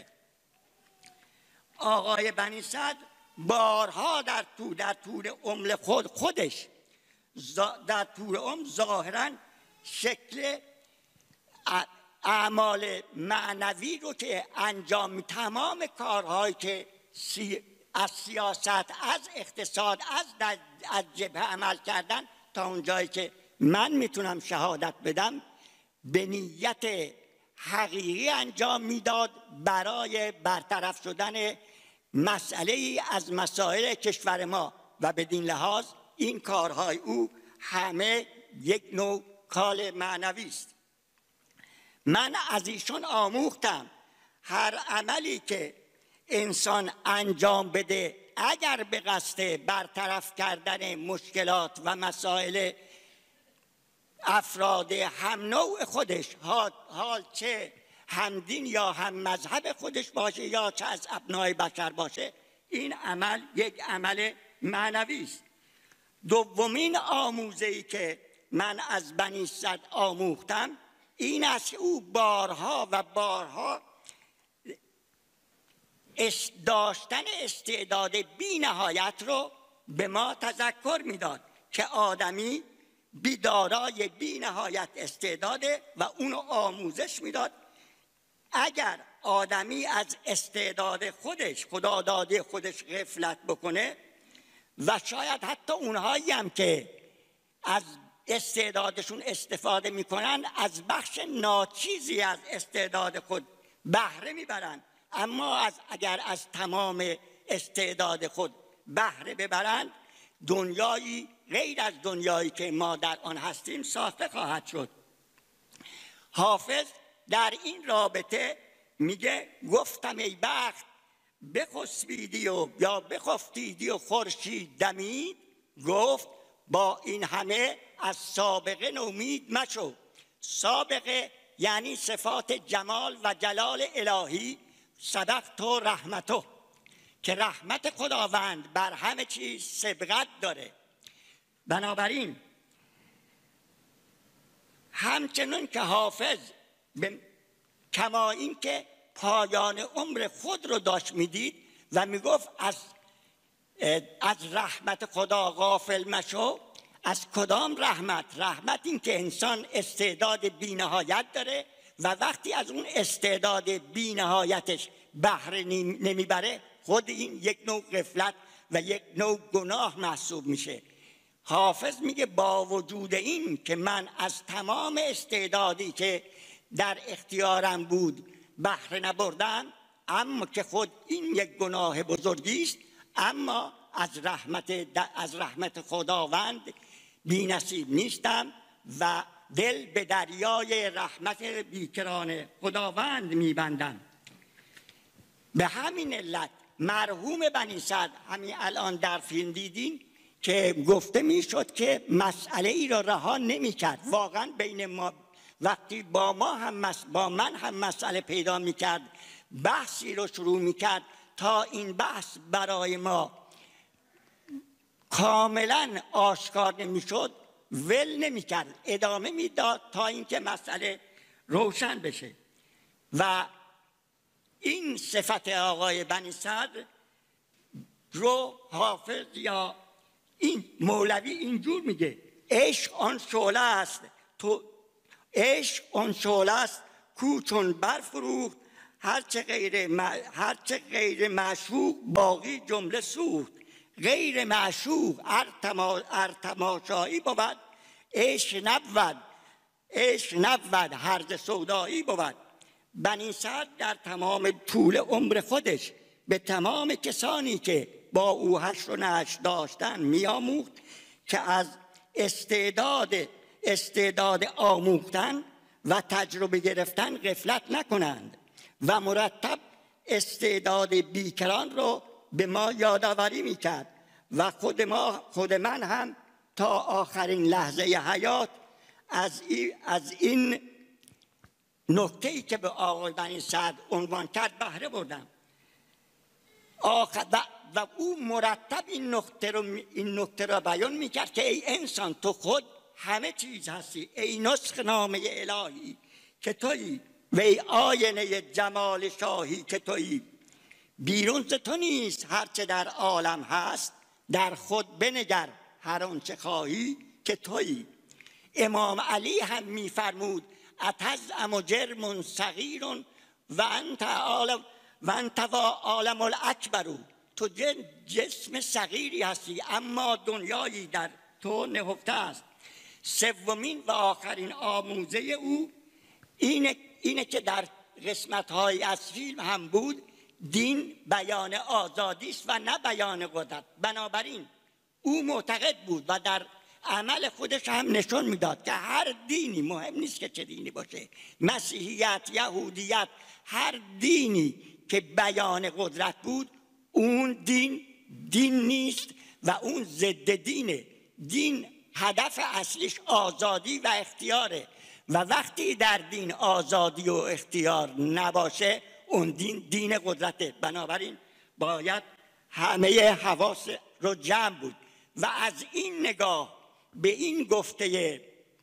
آقای بنی صدر بارها در طول در طول عمر خود خودش در طول عمر ظاهراً شکل اعمال معنوی رو که انجام، تمام کارهایی که سی از سیاست، از اقتصاد، از از جبهه عمل کردن، تا اونجایی که من میتونم شهادت بدم به نیت حقیقی انجام میداد برای برطرف شدن مسئله ای از مسائل کشور ما و بدین لحاظ این کارهای او همه یک نوع کار معنوی است. من از ایشون آموختم هر عملی که انسان انجام بده اگر به قصد برطرف کردن مشکلات و مسائل افراد هم نوع خودش، حال, حال چه همدین یا هم مذهب خودش باشه یا چه از ابنای بشر باشه، این عمل یک عمل معنوی است. دومین آموزه‌ای که من از بنی اسد آموختم این است که او بارها و بارها داشتن استعداد بی نهایت رو به ما تذکر میداد که آدمی بیدارای بی نهایت استعداده و اونو آموزش میداد. اگر آدمی از استعداد خودش، خدادادی خودش غفلت بکنه و شاید حتی اونهایی هم که از استعدادشون استفاده میکنن از بخش ناچیزی از استعداد خود بهره میبرن، اما از اگر از تمام استعداد خود بهره ببرند دنیایی غیر از دنیایی که ما در آن هستیم ساخته خواهد شد. حافظ در این رابطه میگه گفتم ای بخت بخسبیدی و یا بخفتیدی و خورشید دمید، گفت با این همه از سابقه نومید مشو. سابقه یعنی صفات جمال و جلال الهی، سبقت و رحمتو، که رحمت خداوند بر همه چیز سبقت داره. بنابراین همچنون که حافظ کما این که پایان عمر خود رو داشت میدید و میگفت از از رحمت خدا غافل مشو. از کدام رحمت؟ رحمت این که انسان استعداد بی نهایت داره و وقتی از اون استعداد بی نهایتش بهره نمیبره خود این یک نوع غفلت و یک نوع گناه محسوب میشه. حافظ میگه با وجود این که من از تمام استعدادی که در اختیارم بود بهره نبردم، اما که خود این یک گناه بزرگی است، اما از رحمت از رحمت خداوند بی نصیب نیستم و دل به دریای رحمت بیکران خداوند میبندم. به همین علت مرحوم بنی اسد همین الان در فیلم دیدین که گفته میشد که مسئله ای را رها نمی کرد. واقعا بین ما وقتی با ما هم با من هم مسئله پیدا می کرد، بحثی رو شروع می کرد تا این بحث برای ما کاملا آشکار نمی شد ول نمی کرد، ادامه می داد تا اینکه مسئله روشن بشه. و این صفت آقای بنی اسد رو حافظ یا این مولوی اینجور میگه: عشق آن شعله است تو عشق آن شعله است کو چون برفروخت، هرچه غیر م... هرچه غیر معشوق باقی جمله سوخت. غیر معشوق ار تما... تماشایی بود، عشق نبود عشق نبود هرز سودایی بود. بنی اسد در تمام طول عمر خودش به تمام کسانی که با او حشر و نشر داشتن میآموخت که از استعداد استعداد آموختن و تجربه گرفتن غفلت نکنند و مرتب استعداد بیکران رو به ما یادآوری میکرد و خود ما خود من هم تا آخرین لحظه حیات از این, از این نکته‌ای که به آقای بنی اسد عنوان کرد بهره بردم. آخر و, و او مرتب این نکته رو این نکته رو بیان میکرد که ای انسان تو خود همه چیز هستی، ای نسخ نامه الهی که تویی و ای آینه جمال شاهی که تویی. بیرون ز تو نیست هرچه در عالم هست، در خود بنگر هر آنچه خواهی که تویی. امام علی هم میفرمود اتزعم جرم صغیر و انت عالم و انت عالم الاکبر. تو جسم صغیری هستی اما دنیایی در تو نهفته است. سومین و آخرین آموزه او اینه, اینه که در قسمت‌های از فیلم هم بود: دین بیان آزادی است و نه بیان قدرت. بنابراین او معتقد بود و در عمل خودش هم نشون میداد که هر دینی، مهم نیست که چه دینی باشه، مسیحیت، یهودیت، هر دینی که بیان قدرت بود اون دین دین نیست و اون ضد دینه. دین هدف اصلیش آزادی و اختیاره و وقتی در دین آزادی و اختیار نباشه اون دین دین قدرته. بنابراین باید همه حواس رو جمع بود و از این نگاه به این گفته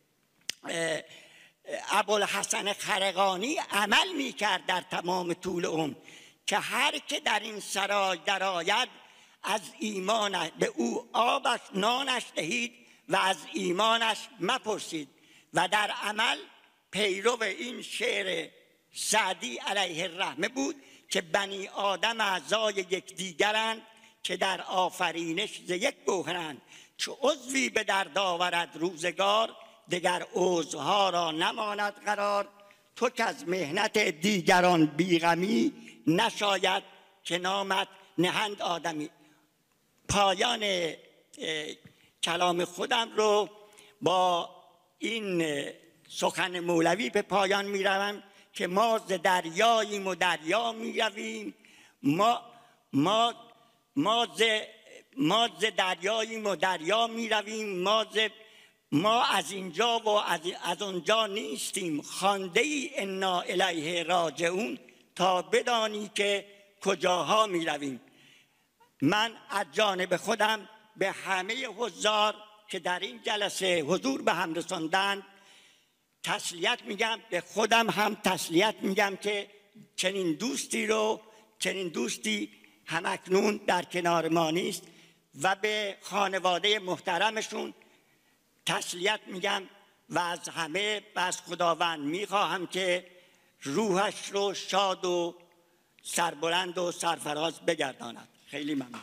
ابوالحسن خرقانی عمل میکرد در تمام طول عمر که هر که در این سرای درآید از ایمانش به او آبش نانش دهید و از ایمانش مپرسید و در عمل پیرو این شعر سعدی علیه الرحمه بود که بنی آدم اعضای یکدیگرند که در آفرینش ز یک گوهرند، چو عضوی به درد آورد روزگار دگر عضوها را نماند قرار. تو که از مهنت دیگران بیغمی نشاید که نامت نهند آدمی. پایان کلام خودم رو با این سخن مولوی به پایان می روم که ما ز دریاییم و دریا می رویم، ما ما ما ز ما ز دریاییم و دریا می رویم، ما ز ما از اینجا و از, از اونجا نیستیم، خوانده ای انا الیه راجعون تا بدانی که کجاها می رویم. من از جانب خودم به همه حضار که در این جلسه حضور به هم رساندند تسلیت میگم، به خودم هم تسلیت میگم که چنین دوستی رو چنین دوستی همکنون در کنار ما نیست و به خانواده محترمشون تسلیت میگم و از همه و از خداوند میخواهم که روحش رو شاد و سربلند و سرفراز بگرداند. خیلی ممنون.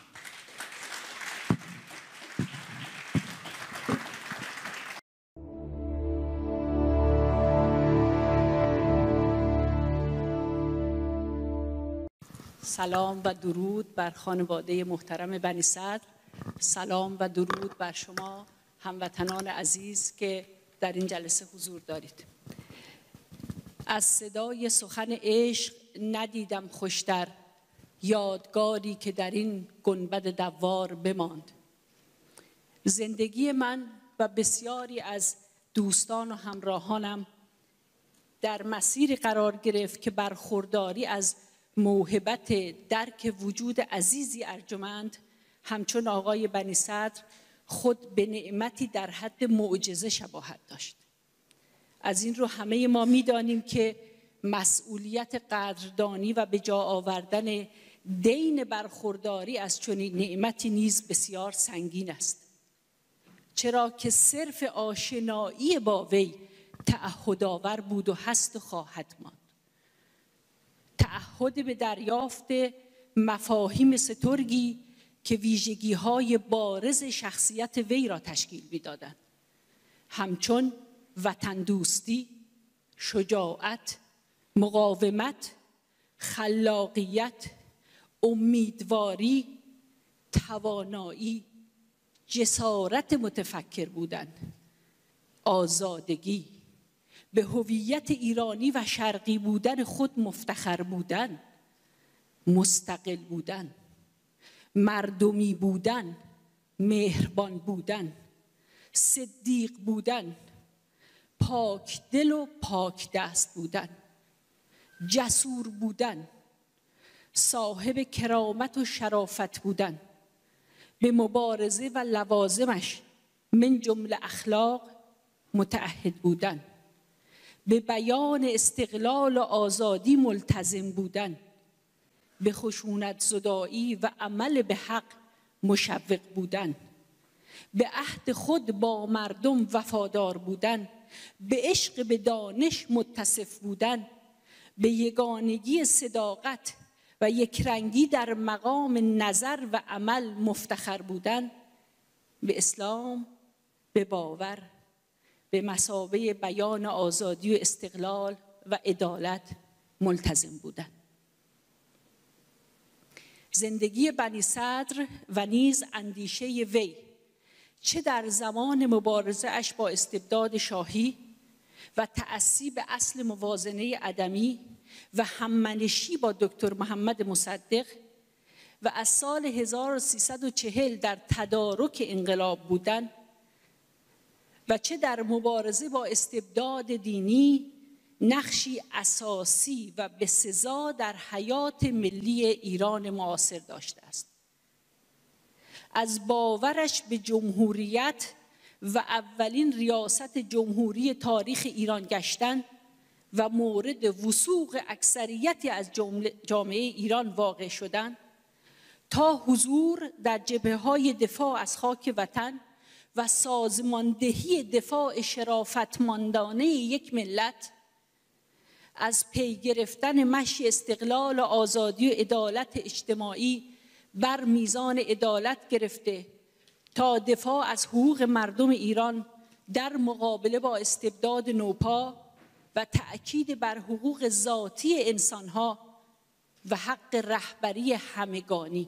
سلام و درود بر خانواده محترم بنی صدر، سلام و درود بر شما هموطنان عزیز که در این جلسه حضور دارید. از صدای سخن عشق ندیدم خوشتر، یادگاری که در این گنبد دوار بماند. زندگی من و بسیاری از دوستان و همراهانم در مسیر قرار گرفت که برخورداری از موهبت درک وجود عزیزی ارجمند همچون آقای بنی صدر خود به نعمتی در حد معجزه شباهت داشت. از این رو همه ما می‌دانیم که مسئولیت قدردانی و به جا آوردن دین برخورداری از چنین نعمتی نیز بسیار سنگین است، چرا که صرف آشنایی با وی تعهدآور بود و هست و خواهد ماند. تعهد به دریافت مفاهیم سترگی که ویژگی‌های بارز شخصیت وی را تشکیل می‌دادند، همچون وطن دوستی، شجاعت، مقاومت، خلاقیت، امیدواری، توانایی، جسارت متفکر بودن، آزادگی، به هویت ایرانی و شرقی بودن خود مفتخر بودن، مستقل بودن، مردمی بودن، مهربان بودن، صدیق بودن، پاک دل و پاک دست بودن، جسور بودن، صاحب کرامت و شرافت بودن، به مبارزه و لوازمش من جمله اخلاق متعهد بودن، به بیان استقلال و آزادی ملتزم بودن، به خشونت زدایی و عمل به حق مشوق بودن، به عهد خود با مردم وفادار بودن، به عشق به دانش متصف بودن، به یگانگی صداقت و یکرنگی در مقام نظر و عمل مفتخر بودن، به اسلام، به باور، به مثابه بیان آزادی و استقلال و عدالت ملتزم بودن. زندگی بنی صدر و نیز اندیشه وی چه در زمان مبارزه اش با استبداد شاهی و تأسی به اصل موازنه عدمی و هممنشی با دکتر محمد مصدق و از سال هزار و سیصد و چهل در تدارک انقلاب بودن و چه در مبارزه با استبداد دینی نقشی اساسی و بسزا در حیات ملی ایران معاصر داشته است. از باورش به جمهوریت و اولین ریاست جمهوری تاریخ ایران گشتن و مورد وثوق اکثریتی از جامعه ایران واقع شدن، تا حضور در جبهه‌های دفاع از خاک وطن و سازماندهی دفاع شرافتمندانه یک ملت، از پی گرفتن مشی استقلال و آزادی و عدالت اجتماعی بر میزان عدالت گرفته تا دفاع از حقوق مردم ایران در مقابله با استبداد نوپا و تأکید بر حقوق ذاتی انسانها و حق رهبری همگانی،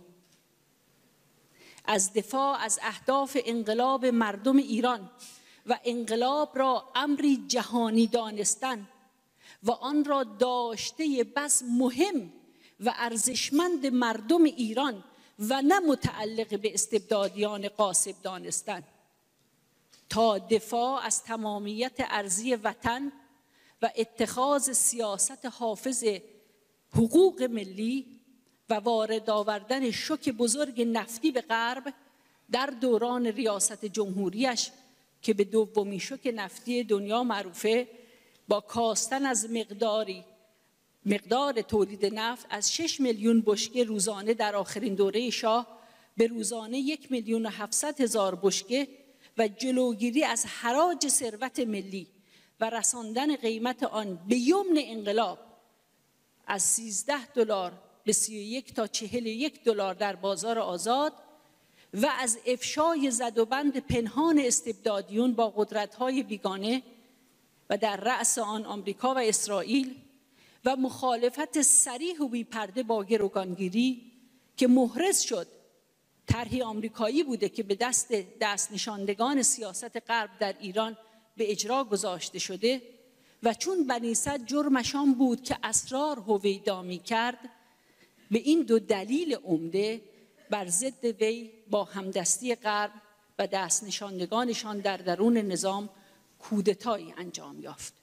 از دفاع از اهداف انقلاب مردم ایران و انقلاب را امری جهانی دانستن و آن را داشته بس مهم و ارزشمند مردم ایران و نه متعلق به استبدادیان غاصب دانستن، تا دفاع از تمامیت ارضی وطن و اتخاذ سیاست حافظ حقوق ملی و وارد آوردن شوک بزرگ نفتی به غرب در دوران ریاست جمهوریش که به دومین شوک نفتی دنیا معروفه، با کاستن از مقداری مقدار تولید نفت از شش میلیون بشکه روزانه در آخرین دوره شاه به روزانه یک میلیون و هفتصد هزار بشکه و جلوگیری از حراج ثروت ملی و رساندن قیمت آن به یمن انقلاب از سیزده دلار به سی و یک تا چهل و یک دلار در بازار آزاد و از افشای زدوبند پنهان استبدادیون با قدرت‌های بیگانه و در رأس آن آمریکا و اسرائیل و مخالفت صریح و بی‌پرده با گروگانگیری که محرز شد طرحی آمریکایی بوده که به دست دست نشاندگان سیاست غرب در ایران به اجرا گذاشته شده و چون بنی صدر جرمشان بود که اسرار هویدا می‌کرد، به این دو دلیل عمده بر ضد وی با همدستی غرب و دست نشاندگانشان در درون نظام کودتایی انجام یافت.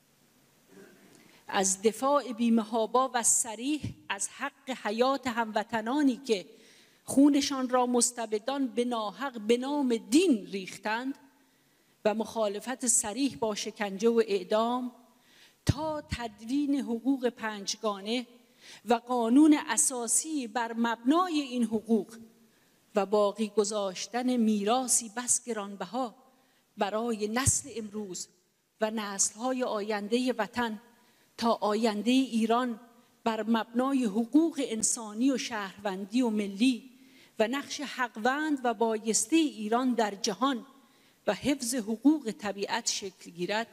از دفاع بی‌محابا و صریح از حق حیات هموطنانی که خونشان را مستبدان به ناحق به نام دین ریختند و مخالفت صریح با شکنجه و اعدام تا تدوین حقوق پنجگانه و قانون اساسی بر مبنای این حقوق و باقی گذاشتن میراثی بس گرانبها برای نسل امروز و نسل‌های آینده وطن تا آینده ایران بر مبنای حقوق انسانی و شهروندی و ملی و نقش حقوند و بایسته ایران در جهان و حفظ حقوق طبیعت شکل گیرد،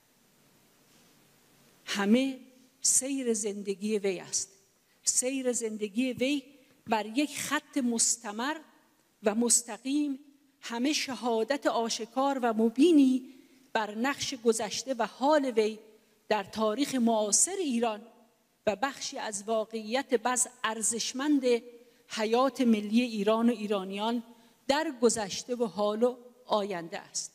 همه سیر زندگی وی است. سیر زندگی وی بر یک خط مستمر و مستقیم، همه شهادت آشکار و مبینی بر نقش گذشته و حال وی در تاریخ معاصر ایران و بخشی از واقعیت بس ارزشمند حیات ملی ایران و ایرانیان در گذشته و حال و آینده است.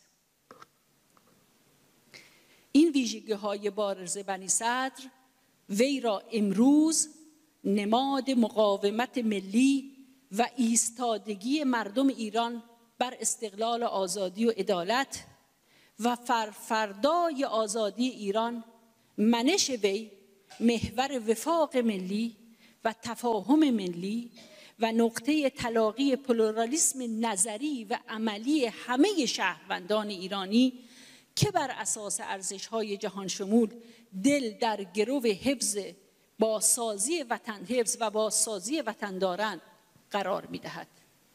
این ویژگی‌های بارز بنی صدر وی را امروز نماد مقاومت ملی و ایستادگی مردم ایران بر استقلال و آزادی و عدالت و فرفردای آزادی ایران، منش وی محور وفاق ملی و تفاهم ملی و نقطه تلاقی پلورالیسم نظری و عملی همه شهروندان ایرانی که بر اساس ارزش‌های جهان شمول دل در گرو حفظ بازسازی وطن حفظ و بازسازی وطن دارند قرار می‌دهد.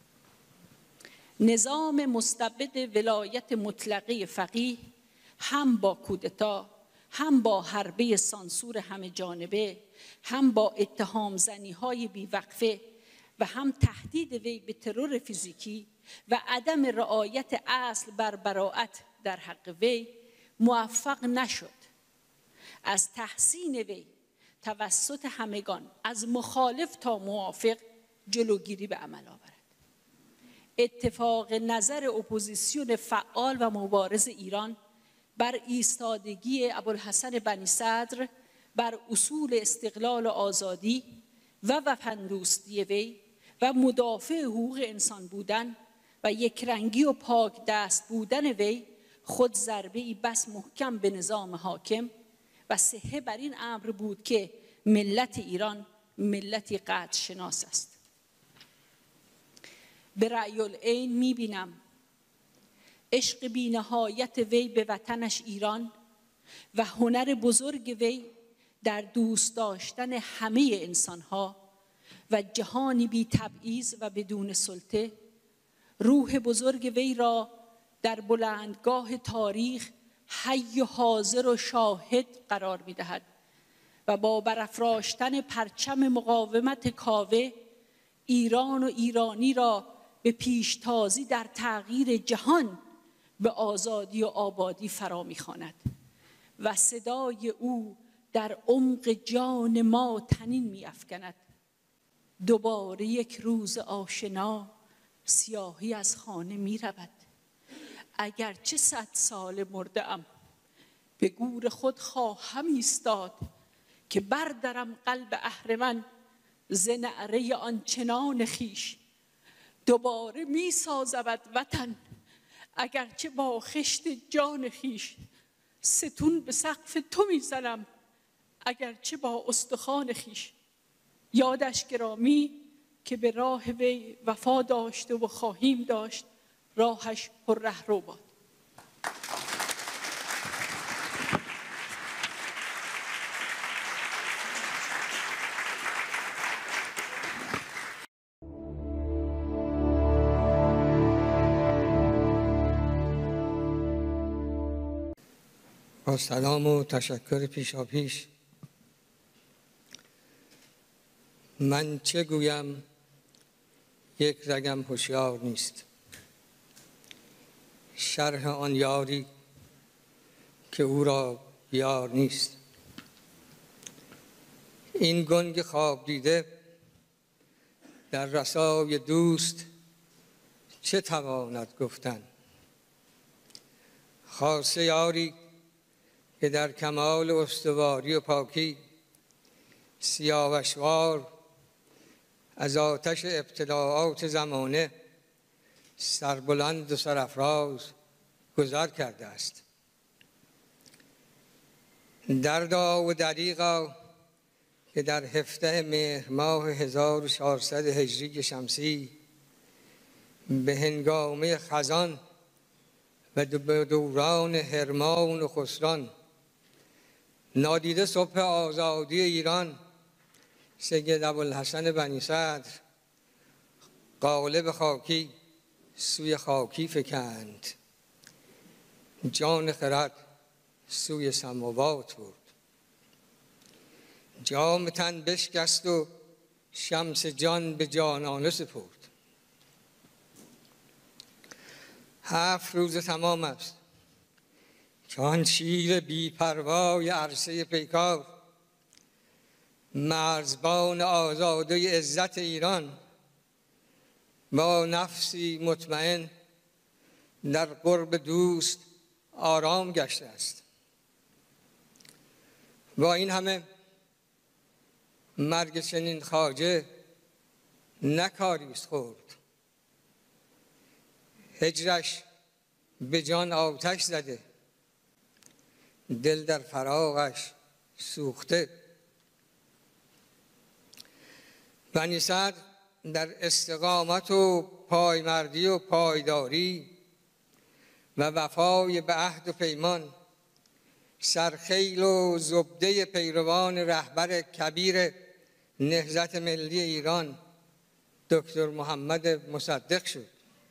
نظام مستبد ولایت مطلقه فقیه هم با کودتا، هم با حربه سانسور همه جانبه، هم با اتهام زنی‌های بیوقفه و هم تهدید وی به ترور فیزیکی و عدم رعایت اصل بر براءت در حق وی موفق نشد از تحسین وی توسط همگان از مخالف تا موافق جلوگیری به عمل آورد. اتفاق نظر اپوزیسیون فعال و مبارز ایران بر ایستادگی ابوالحسن بنی صدر بر اصول استقلال و آزادی و وطن‌دوستی وی و مدافع حقوق انسان بودن و یکرنگی و پاک دست بودن وی خود ضربه‌ای بس محکم به نظام حاکم و صحه بر این امر بود که ملت ایران ملتی قدر شناس است. به رأی العین می‌بینم عشق بی‌نهایت وی به وطنش ایران و هنر بزرگ وی در دوست داشتن همه انسانها و جهانی بی تبعیض و بدون سلطه روح بزرگ وی را در بلندگاه تاریخ حی و حاضر و شاهد قرار می‌دهد و با برافراشتن پرچم مقاومت کاوه ایران و ایرانی را به پیشتازی در تغییر جهان به آزادی و آبادی فرا می‌خواند و صدای او در عمق جان ما طنین می‌افکند. دوباره یک روز آشنا سیاهی از خانه می‌رود. اگرچه صد سال مرده‌ام به گور خود خواهم ایستاد که بردرم قلب اهرمن ز نعره آنچنان خویش. دوباره می سازد وطن اگرچه با خشت جان خویش. ستون به سقف تو می زنم اگرچه با استخوان خویش. یادش گرامی که به راه وی وفا داشته و خواهیم داشت. راهش پر رهرو باد. با سلام و تشکر پیشا پیش، من چه گویم یک رگم هوشیار نیست. شرح آن یاری که او را یار نیست. این گنگ خواب دیده در رسای دوست چه تواند گفتن؟ خاصه یاری که در کمال استواری و پاکی سیاوشوار از آتش ابتلاعات زمانه سربلند و سرافراز گذر کرده است. دردا و دریغا که در هفده مهر ماه هزار و چهارصد هجری شمسی به هنگامه خزان و به دوران هرمان و خسران نادیده صبح آزادی ایران سید ابوالحسن بنی صدر قالب خاکی سوی خاکی فکند، جان خرد سوی سماوات برد. جام تن بشکست و شمس جان به جانانه سپرد. هفت روز تمام است که آن شیر بی پروای عرصه پیکار مرزبان آزاده عزت ایران با نفسی مطمئن در قرب دوست آرام گشته است. با این همه مرگ چنین خواجه نکاری است خورد. هجرش به جان آتش زده، دل در فراقش سوخته. بنی صدر در استقامت و پایمردی و پایداری و وفای به عهد و پیمان سرخیل و زبده پیروان رهبر کبیر نهضت ملی ایران دکتر محمد مصدق شد.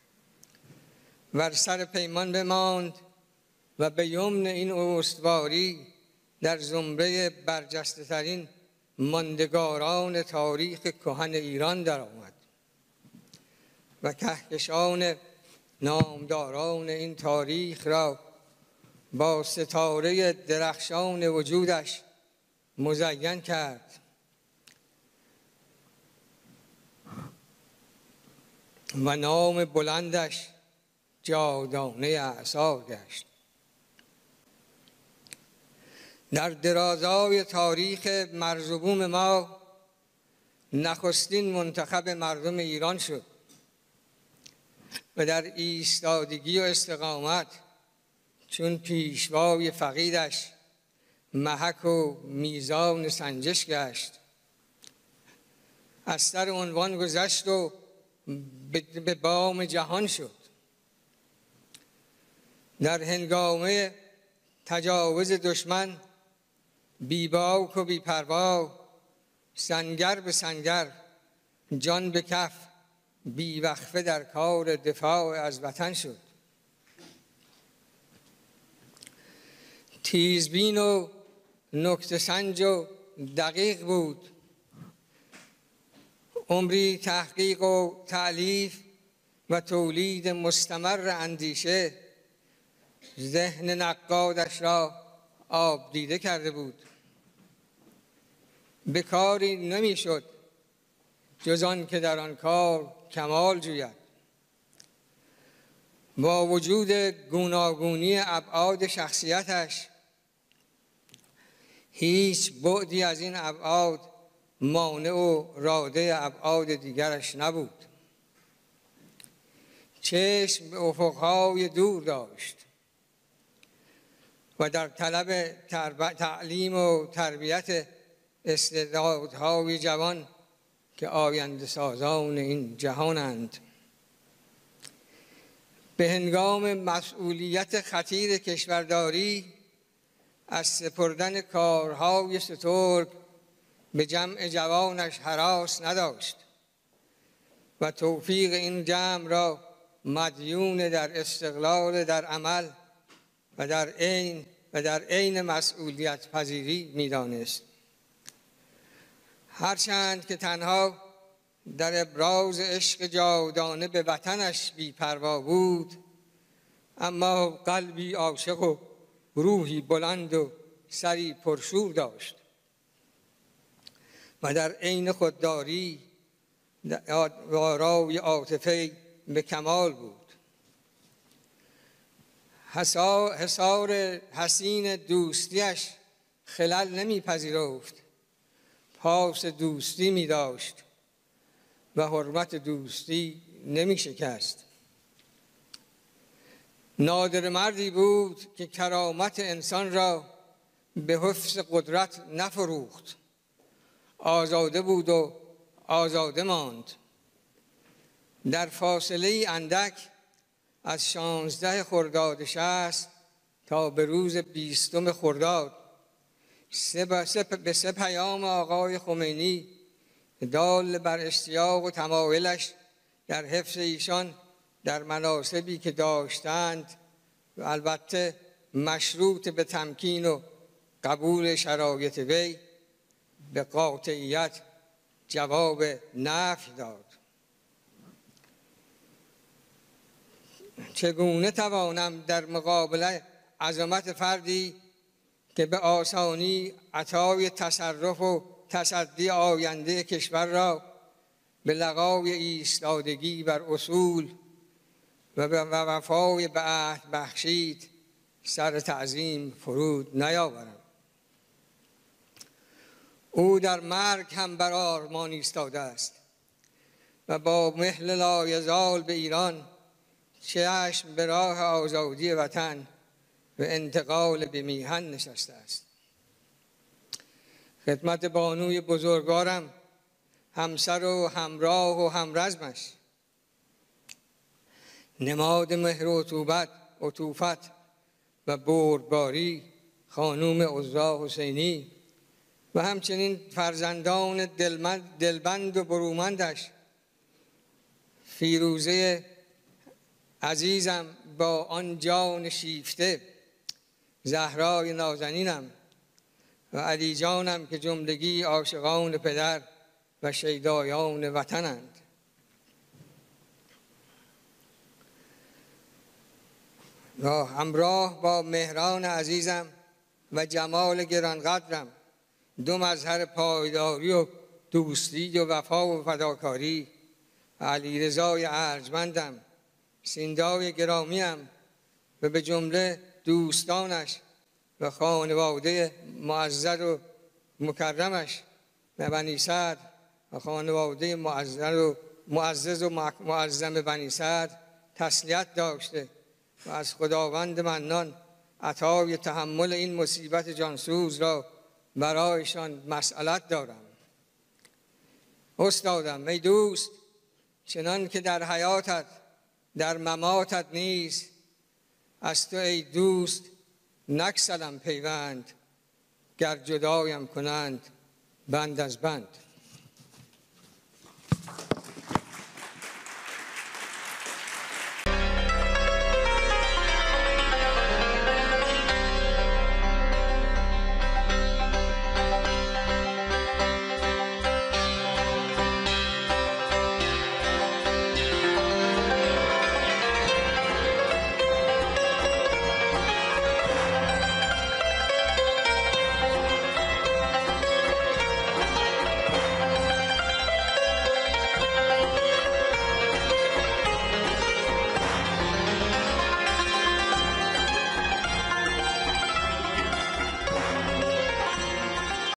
بر سر پیمان بماند و به یمن این استواری در زمره برجسته ترین ماندگاران تاریخ کهن ایران درآمد و کهکشان نامداران این تاریخ را با ستاره درخشان وجودش مزین کرد. و نام بلندش جاودانه اعصار گشت. در درازای تاریخ مرزبون ما نخستین منتخب مردم ایران شد و در ایستادگی و استقامت چون پیشوای فقیدش محک و میزان سنجش گشت. از سر عنوان گذشت و به بام جهان شد. در هنگامه تجاوز دشمن بیباک و بیپروا، سنگر به سنگر، جان به کف، بیوقفه در کار دفاع از وطن شد. تیزبین و نکته سنج و دقیق بود. عمری تحقیق و تألیف و تولید مستمر اندیشه ذهن نقادش را آب دیده کرده بود. به کاری نمیشد جز آن که در آن کار کمال جوید. با وجود گوناگونی ابعاد شخصیتش هیچ بعدی از این ابعاد مانع و راده ابعاد دیگرش نبود. چشم به افقهای دور داشت و در طلب تعلیم و تربیت استعدادهای جوان که آینده سازان این جهانند. به هنگام مسئولیت خطیر کشورداری از سپردن کارهای سترگ به جمع جوانش هراس نداشت و توفیق این جمع را مدیون در استقلال در عمل و در عین و در عین مسئولیت پذیری می‌دانست. هرچند که تنها در ابراز عشق جاودانه به وطنش بی‌پروا بود، اما قلبی عاشق و روحی بلند و سری پرشور داشت و در عین خودداری دارای عاطفه به کمال بود. حصار حسین دوستیش خلل نمیپذیرفت، پاس دوستی می داشت و حرمت دوستی نمی شکست. نادر مردی بود که کرامت انسان را به حفظ قدرت نفروخت. آزاده بود و آزاده ماند. در فاصله اندک از شانزده خرداد شصت تا به روز بیستم خرداد به سه پیام آقای خمینی دال بر اشتیاق و تمایلش در حفظ ایشان در مناصبی که داشتند و البته مشروط به تمکین و قبول شرایط وی به قاطعیت جواب نفی داد. چگونه توانم در مقابل عظمت فردی که به آسانی عطای تصرف و تصدی آینده کشور را به لقای ایستادگی بر اصول و به وفای به عهد بخشید سر تعظیم فرود نیاورم؟ او در مرگ هم بر آرمان ایستاده است و با مهل لایزال به ایران چشم به راه آزادی وطن و انتقال به میهن نشسته است. خدمت بانوی بزرگوارم، همسر و همراه و همرزمش، نماد مهر و عطوبت عطوفت و بردباری خانوم عزا حسینی و همچنین فرزندان دلبند و برومندش، فیروزه عزیزم با آن جان شیفته، زهرای نازنینم و علی جانم که جملگی عاشقان پدر و شیدایان وطنند. و همراه با مهران عزیزم و جمال گرانقدرم، دو مظهر پایداری و دوستی و وفا و فداکاری علیرضای ارجمندم، سیندای گرامیم و به جمله دوستانش و خانواده معزز و مکرمش و بنی صدر و خانواده معزز و معزز و معظم بنی صدر تسلیت داشته و از خداوند منان عطای تحمل این مصیبت جانسوز را برایشان مسئلت دارم. استادم، ای دوست، چنان که در حیاتت در مماتت نیز از تو ای دوست نکسلم پیوند، گر جدایم کنند بند از بند.